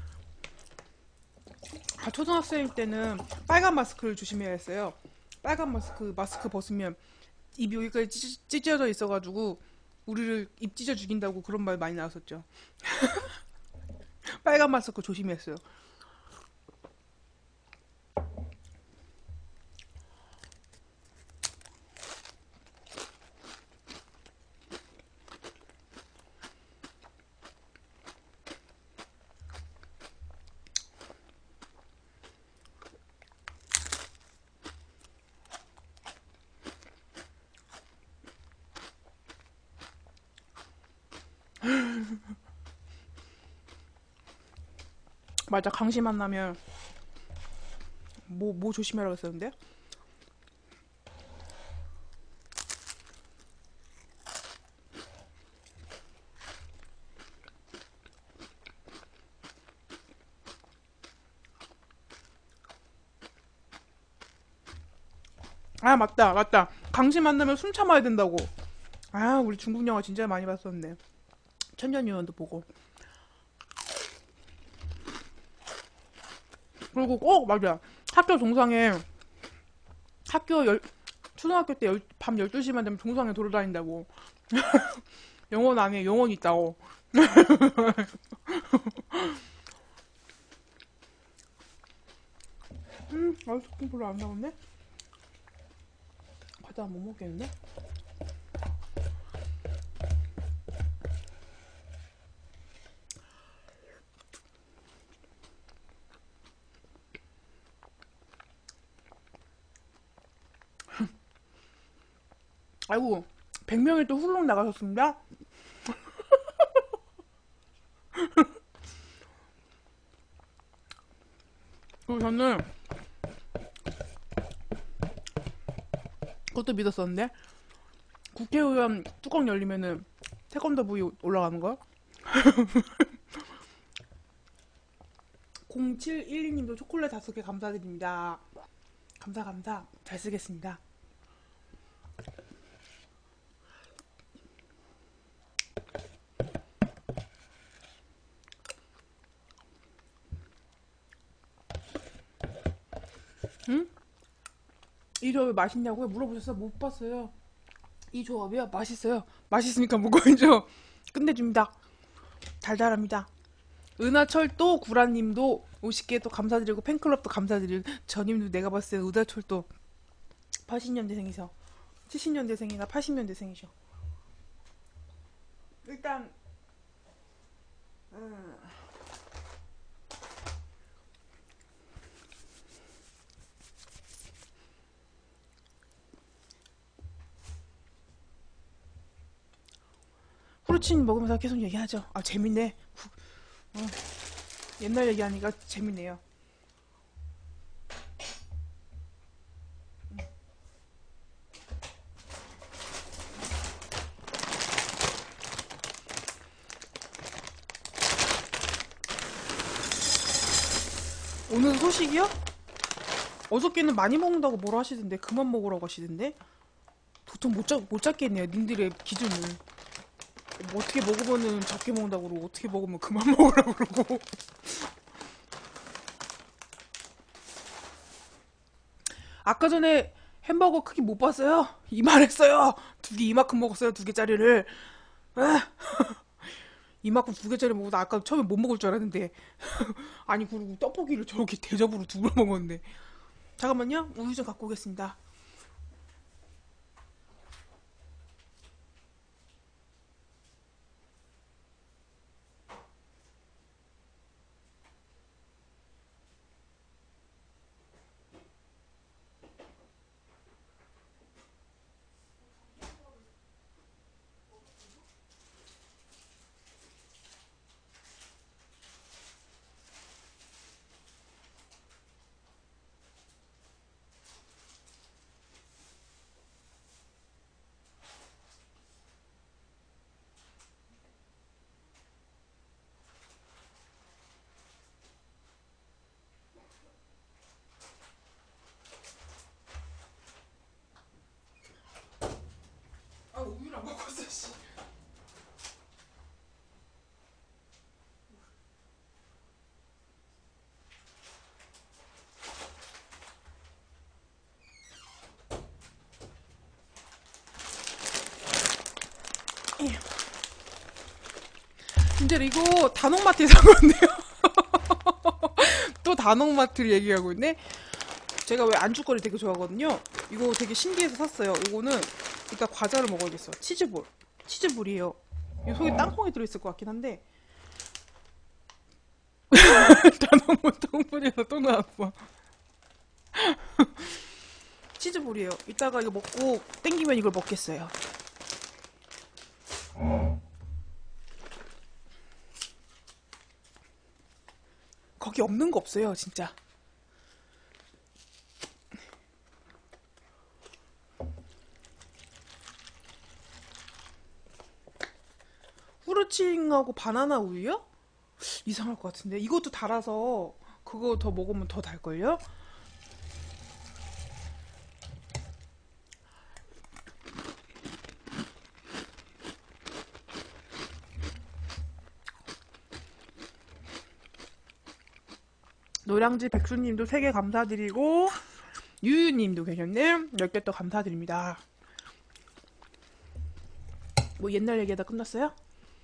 아, 초등학생 때는 빨간 마스크를 조심해야 했어요. 빨간 마스크, 마스크 벗으면 입이 여기까지 찢- 찢어져 있어가지고 우리를 입 찢어 죽인다고 그런 말 많이 나왔었죠. 빨간 마스크 조심했어요. 맞아, 강시 만나면 뭐, 뭐 조심하라고 했었는데? 아, 맞다, 맞다. 강시 만나면 숨 참아야 된다고. 아, 우리 중국 영화 진짜 많이 봤었는데. 천년유언도 보고. 그리고 꼭, 맞아. 학교 동상에, 학교 열, 초등학교 때 열, 밤 열두 시만 되면 동상에 돌아다닌다고. 영원 안에 영원이 있다고. 음, 아이스크림 별로 안 나오네? 과자 못 먹겠는데? 아이고, 백 명이 또 훌렁 나가셨습니다. 그리고 저는 그것도 믿었었는데, 국회의원 뚜껑 열리면은 태권도 부위 올라가는 거? 공칠일이 님도 초콜릿 다섯 개 감사드립니다. 감사, 감사. 잘 쓰겠습니다. 응? 이 조합이 맛있냐고요? 물어보셨어요? 못 봤어요. 이 조합이요? 맛있어요. 맛있으니까 먹어야죠. 끝내줍니다. 달달합니다. 은하철도 구라님도 오십 개 또 감사드리고 팬클럽도 감사드리고 저님도 내가 봤을 때 은하철도 팔십 년대생이셔. 칠십 년대생이나 팔십 년대생이셔. 일단 음, 후르친 먹으면서 계속 얘기하죠. 아, 재밌네. 후, 어, 옛날 얘기하니까 재밌네요. 오늘 소식이요? 어저께는 많이 먹는다고 뭐라 하시던데 그만 먹으라고 하시던데 도통 못, 잡, 못 잡겠네요 님들의 기준을. 뭐 어떻게 먹으면은 적게 먹는다고 그러고 어떻게 먹으면 그만 먹으라고 그러고. 아까 전에 햄버거 크기 못 봤어요? 이만했어요. 두 개 이만큼 먹었어요, 두 개짜리를. 아, 이만큼 두 개짜리 먹어도 아까 처음에 못 먹을 줄 알았는데. 아니, 그리고 떡볶이를 저렇게 대접으로 두 번 먹었는데. 잠깐만요, 우유 좀 갖고 오겠습니다. 아, 우유를 안 먹었어, 씨. 예. 진짜 이거 단옥마트에서 산 건데요. 또 단옥마트를 얘기하고 있네. 제가 왜 안주거리 되게 좋아하거든요. 이거 되게 신기해서 샀어요. 이거는 이따 과자를 먹어야겠어. 치즈볼. 치즈볼이에요. 이 속에 땅콩이 들어있을 것 같긴 한데. 단옥마트 똥물에서 또 나왔어. 치즈볼이에요. 이따가 이거 먹고 땡기면 이걸 먹겠어요. 거기 없는 거 없어요, 진짜. 후르칭하고 바나나 우유요? 이상할 것 같은데. 이것도 달아서 그거 더 먹으면 더 달걸요? 노량지 백수님도 세 개 감사드리고 유유님도 계셨네. 열 개 또 감사드립니다. 뭐 옛날 얘기하다 끝났어요?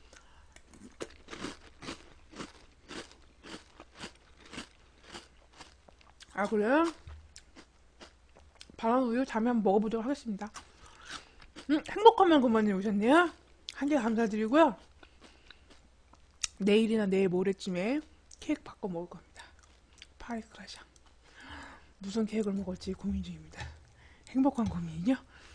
아 그래요? 바나나 우유 다음에 한번 먹어보도록 하겠습니다. 음, 행복하면 그만이 오셨네요. 한 개 감사드리고요. 내일이나 내일 모레쯤에 케이크 바꿔 먹을 겁니다. 파리크라샹. 무슨 케이크를 먹을지 고민 중입니다. 행복한 고민이요?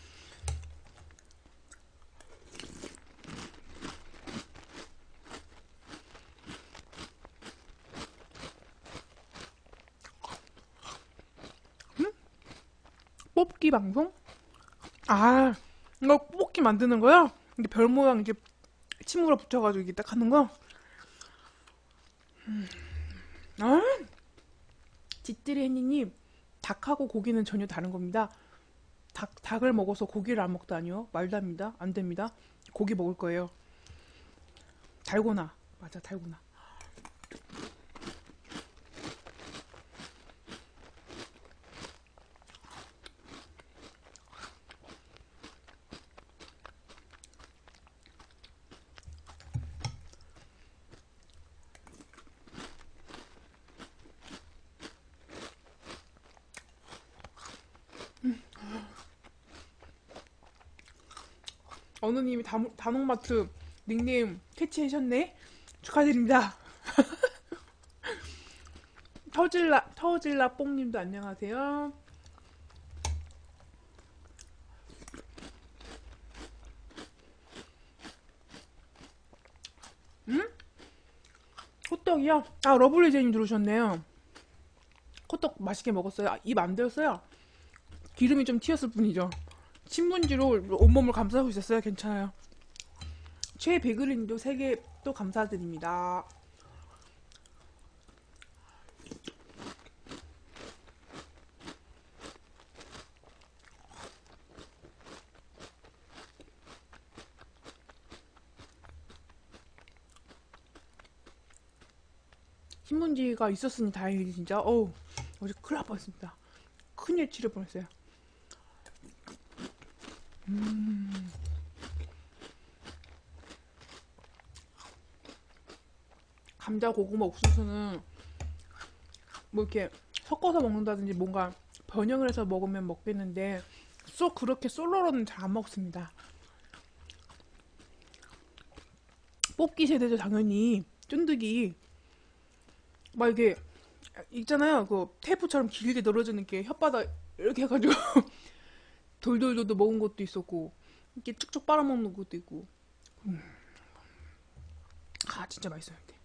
뽑기 방송? 아, 이거 뽑기 만드는 거야? 근데 별 모양 이제 침으로 붙여가지고 이게 딱 하는 거? 아, 짓들이 햇니님, 닭하고 고기는 전혀 다른 겁니다. 닭, 닭을 먹어서 고기를 안 먹다니요? 말도 안 됩니다. 안 됩니다. 고기 먹을 거예요. 달고나. 맞아, 달고나. 어느님이 단- 단옥마트 닉네임 캐치하셨네? 축하드립니다. 터질라, 터질라 뽕님도 안녕하세요. 응? 호떡이요? 아, 러블리제님 들어오셨네요. 호떡 맛있게 먹었어요. 아, 입 안 데웠어요. 기름이 좀 튀었을 뿐이죠. 신문지로 온몸을 감싸고 있었어요. 괜찮아요. 최배그린도 세 개 또 감사드립니다. 신문지가 있었으니 다행이지 진짜. 어우, 어제 큰일 날 뻔했습니다. 큰일 치를 뻔했어요. 음, 감자 고구마 옥수수는 뭐 이렇게 섞어서 먹는다든지 뭔가 변형을 해서 먹으면 먹겠는데 쏙 그렇게 솔로로는 잘 안 먹습니다. 뽑기 세대도 당연히 쫀득이 막 이게 있잖아요. 그 테이프처럼 길게 늘어지는 게 혓바닥 이렇게 해가지고 돌돌돌도 먹은 것도 있었고 이렇게 쭉쭉 빨아먹는 것도 있고. 음. 아 진짜 맛있었는데.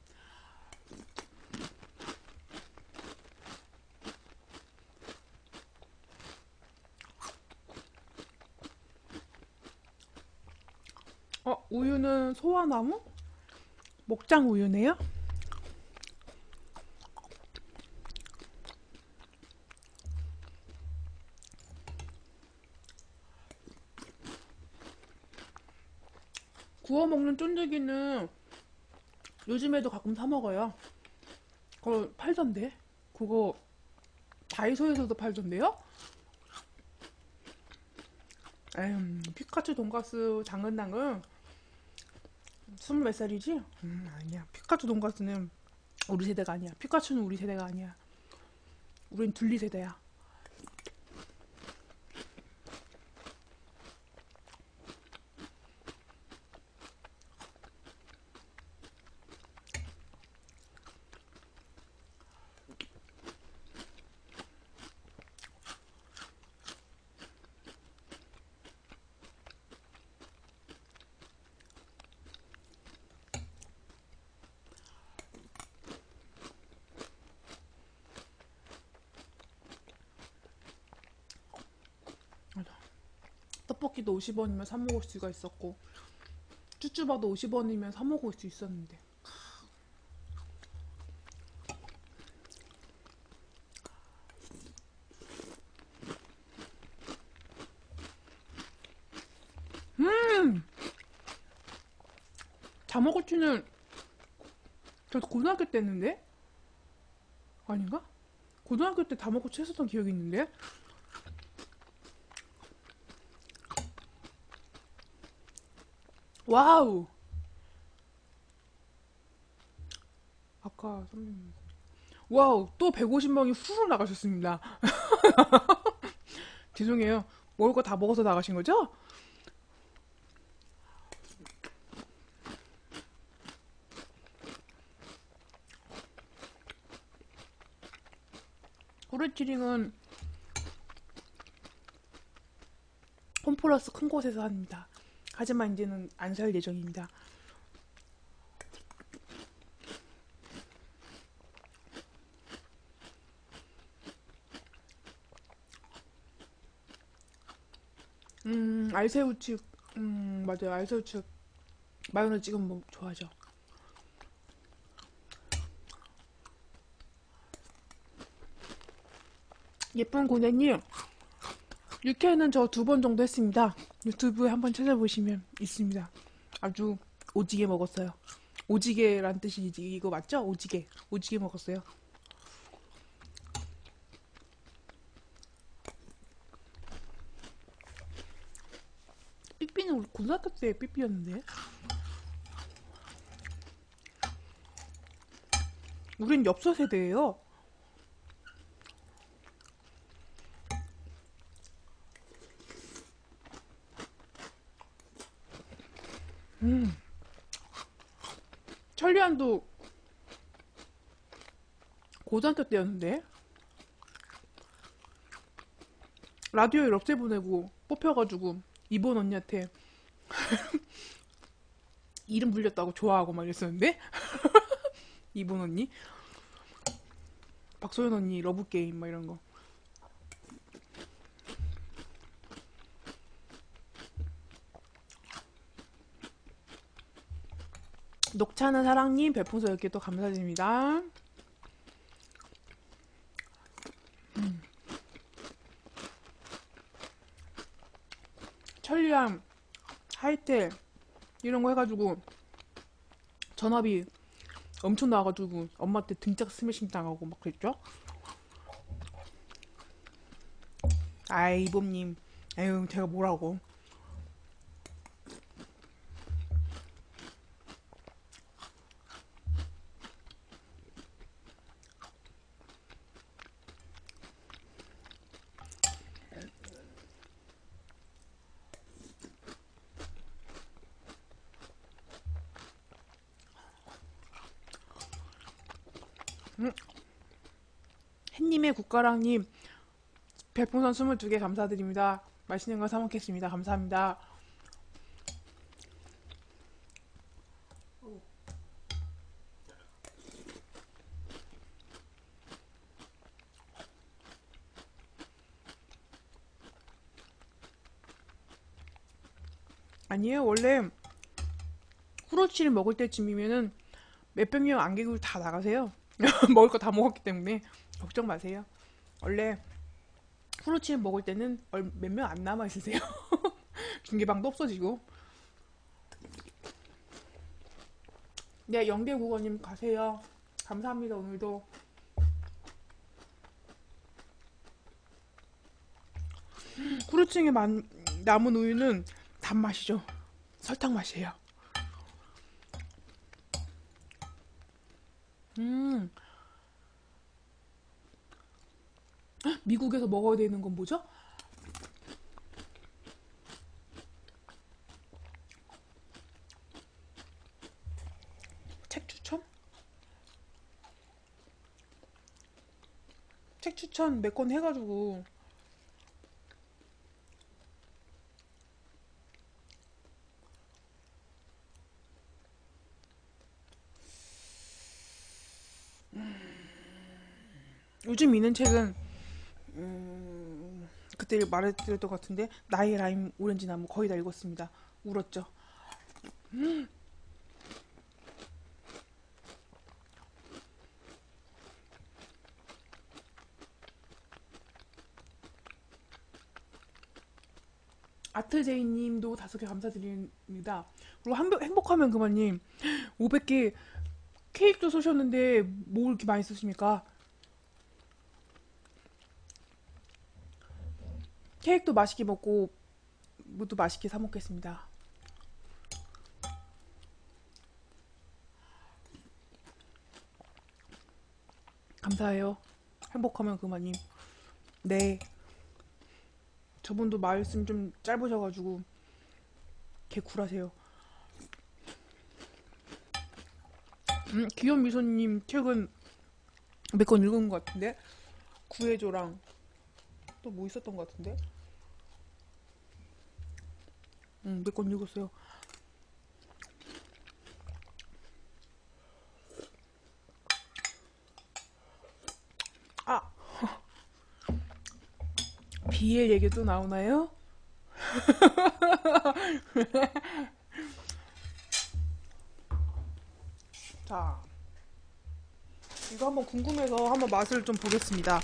어 우유는 소화나무? 목장 우유네요? 구워 먹는 쫀득이는 요즘에도 가끔 사 먹어요. 그거 팔던데? 그거 다이소에서도 팔던데요? 에휴, 피카츄 돈가스 장은당은 스물 몇 살이지? 음, 아니야. 피카츄 돈가스는 우리 세대가 아니야. 피카츄는 우리 세대가 아니야. 우린 둘리 세대야. 맞아. 떡볶이도 오십 원이면 사 먹을 수가 있었고, 쭈쭈바도 오십 원이면 사 먹을 수 있었는데. 음! 자먹어치는 저 고등학교 때 했는데? 아닌가? 고등학교 때 다먹어치 했었던 기억이 있는데? 와우! 아까 선배님. 와우! 또 백오십 명이 후루 나가셨습니다. 죄송해요. 먹을 거 다 먹어서 나가신 거죠? 후레치링은 홈플러스 큰 곳에서 합니다. 하지만 이제는 안 살 예정입니다. 음, 알새우칩, 음, 맞아요. 알새우칩 마요네즈 찍으면 뭐 좋아하죠. 예쁜 고객님, 육회는 저 두 번 정도 했습니다. 유튜브에 한번 찾아보시면 있습니다. 아주 오지게 먹었어요. 오지게란 뜻이지. 이거 맞죠? 오지게. 오지게 먹었어요. 삐삐는 우리 고등학교 때 삐삐였는데. 우린 엽서 세대예요. 음. 천리안도 고등학교 때였는데. 라디오에 럽세 보내고 뽑혀가지고 이번 언니한테 이름 불렸다고 좋아하고 막 이랬었는데. 이번 언니, 박소연 언니 러브게임 막 이런 거. 녹차는 사랑님 별풍선 열 개 또 감사드립니다. 천리안, 하이텔 이런 거 해가지고 전화비 엄청 나와가지고 엄마한테 등짝 스매싱 당하고 막 그랬죠? 아이 이봄님, 아유 제가 뭐라고. 음, 햇님의 국가랑님 별풍선 스물두 개 감사드립니다. 맛있는 거 사먹겠습니다. 감사합니다. 아니에요. 원래 후러치를 먹을 때쯤이면은 몇백 명 안개굴 다 나가세요. 먹을 거 다 먹었기 때문에 걱정 마세요. 원래 후르치를 먹을 때는 몇 명 안 남아 있으세요. 중계방도 없어지고. 네, 영계국어님 가세요. 감사합니다. 오늘도 후르츠에 남은 우유는 단맛이죠. 설탕 맛이에요. 음, 미국에서 먹어야 되는 건 뭐죠? 책 추천? 책 추천 몇 권 해가지고 요즘 있는 책은 음, 그때 말해드렸던 것 같은데 나의 라임 오렌지 나무 거의 다 읽었습니다. 울었죠. 아트제이님도 다섯 개 감사드립니다. 그리고 한벽- 행복하면 그만님 오백 개 케이크도 쏘셨는데 뭘 이렇게 많이 쓰십니까? 케이크도 맛있게 먹고 뭐도 맛있게 사 먹겠습니다. 감사해요. 행복하면 그만님. 네. 저분도 말씀 좀 짧으셔가지고 개쿨하세요. 음, 귀염 미소님 책은 몇 권 읽은 것 같은데 구해줘랑 또 뭐 있었던 것 같은데 음, 몇 권 읽었어요. 아, 비엘 얘기 또 나오나요? 자, 이거 한번 궁금해서 한번 맛을 좀 보겠습니다.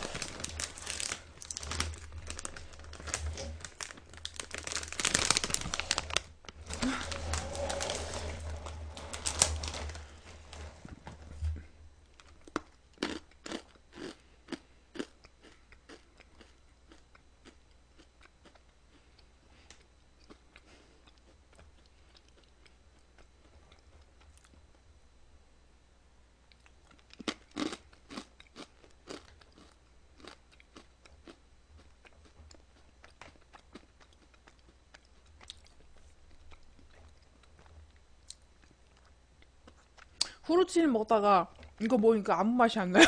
후르츠를 먹다가 이거 먹으니까 아무 맛이 안 나요.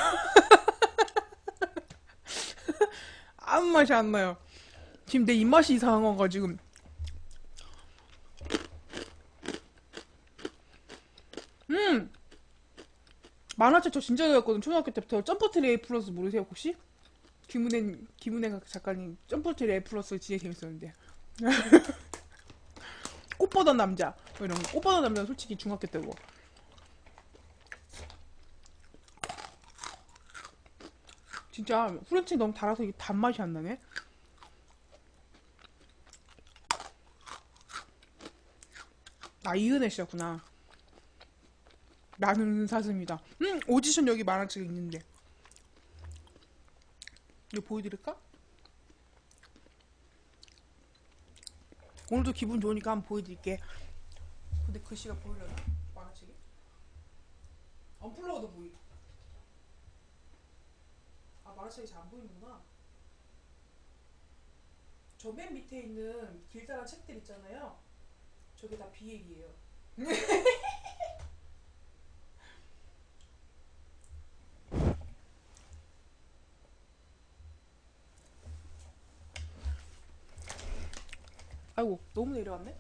아무 맛이 안 나요. 지금 내 입맛이 이상한 건가 지금. 음, 만화책 저 진짜 좋아했거든. 초등학교 때부터 점프트리 A 플러스 모르세요 혹시? 김은혜 김은혜 작가님 점프트리 A 플러스 진짜 재밌었는데. 꽃보다 남자 뭐 이런 거. 꽃보다 남자 솔직히 중학교 때고. 진짜 후레츠 너무 달아서 이게 단맛이 안 나네. 아 이은혜 씨였구나. 나는 사슴이다. 음 오디션 여기 만화책 있는데 이거 보여드릴까? 오늘도 기분 좋으니까 한번 보여드릴게. 근데 글씨가 보이려나? 만화책이? 언플러그도 보이. 아 만화책이 잘 안 보이는구나. 저 맨 밑에 있는 길다란 책들 있잖아요. 저게 다 비엘이에요. 아이고 너무 내려왔네.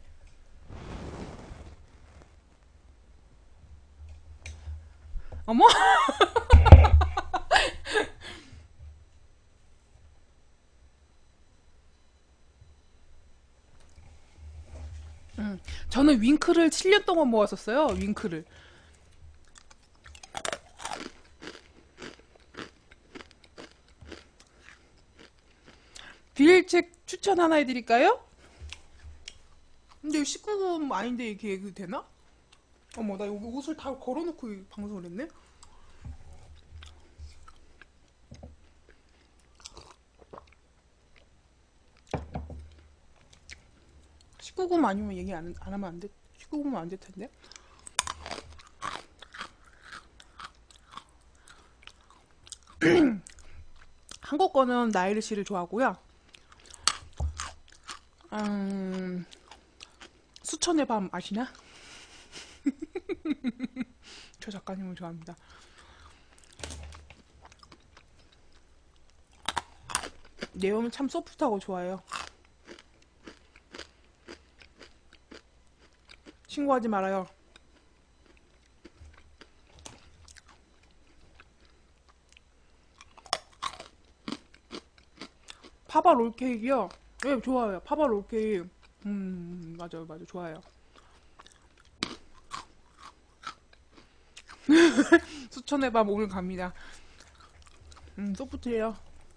어머? 음, 저는 윙크를 칠 년 동안 모았었어요. 윙크를. 비엘 책 추천 하나 해드릴까요? 근데 십구 금 아닌데 이게 그 되나? 어머 나 여기 옷을 다 걸어놓고 이 방송을 했네. 십구 금 아니면 얘기 안, 안 하면 안 돼. 십구 금은 안 될 텐데. 한국 거는 나일씨를 좋아하고요. 음, 수천의 밤 아시나? 저 작가님을 좋아합니다. 내용은 참 소프트하고 좋아요. 신고하지 말아요. 파바 롤케이크요? 네, 좋아요. 파바 롤케이크. 음, 맞아요, 맞아요. 좋아요. 수천의 밤 오늘 갑니다. 음, 소프트해요.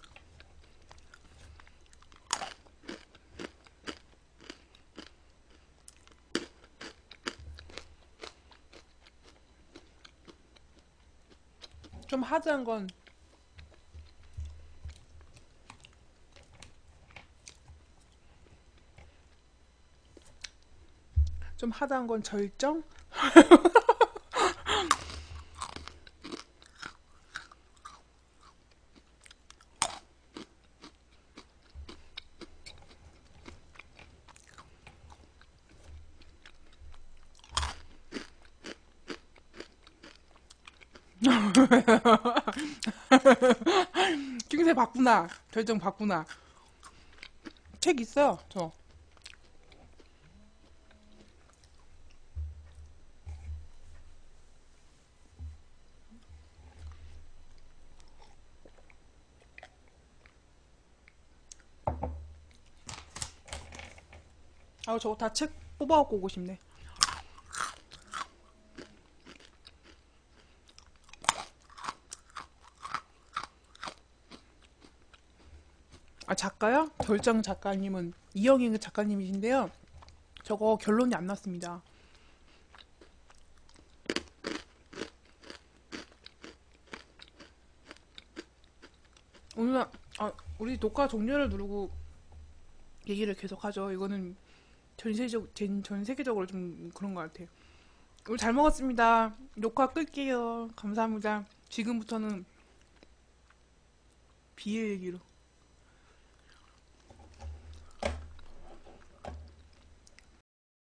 좀 하드한 건, 좀 하드한 건 절정? 낌새 봤구나. 절정 봤구나. 책 있어요, 저. 아, 저거 다 책 뽑아갖고 오고 싶네. 아, 작가요? 절정 작가님은 이영희 작가님이신데요. 저거 결론이 안 났습니다. 오늘 아, 우리 녹화 종료를 누르고 얘기를 계속하죠. 이거는 전세적 전, 전 세계적으로 좀 그런 것 같아요. 오늘 잘 먹었습니다. 녹화 끌게요. 감사합니다. 지금부터는 비엘 얘기로.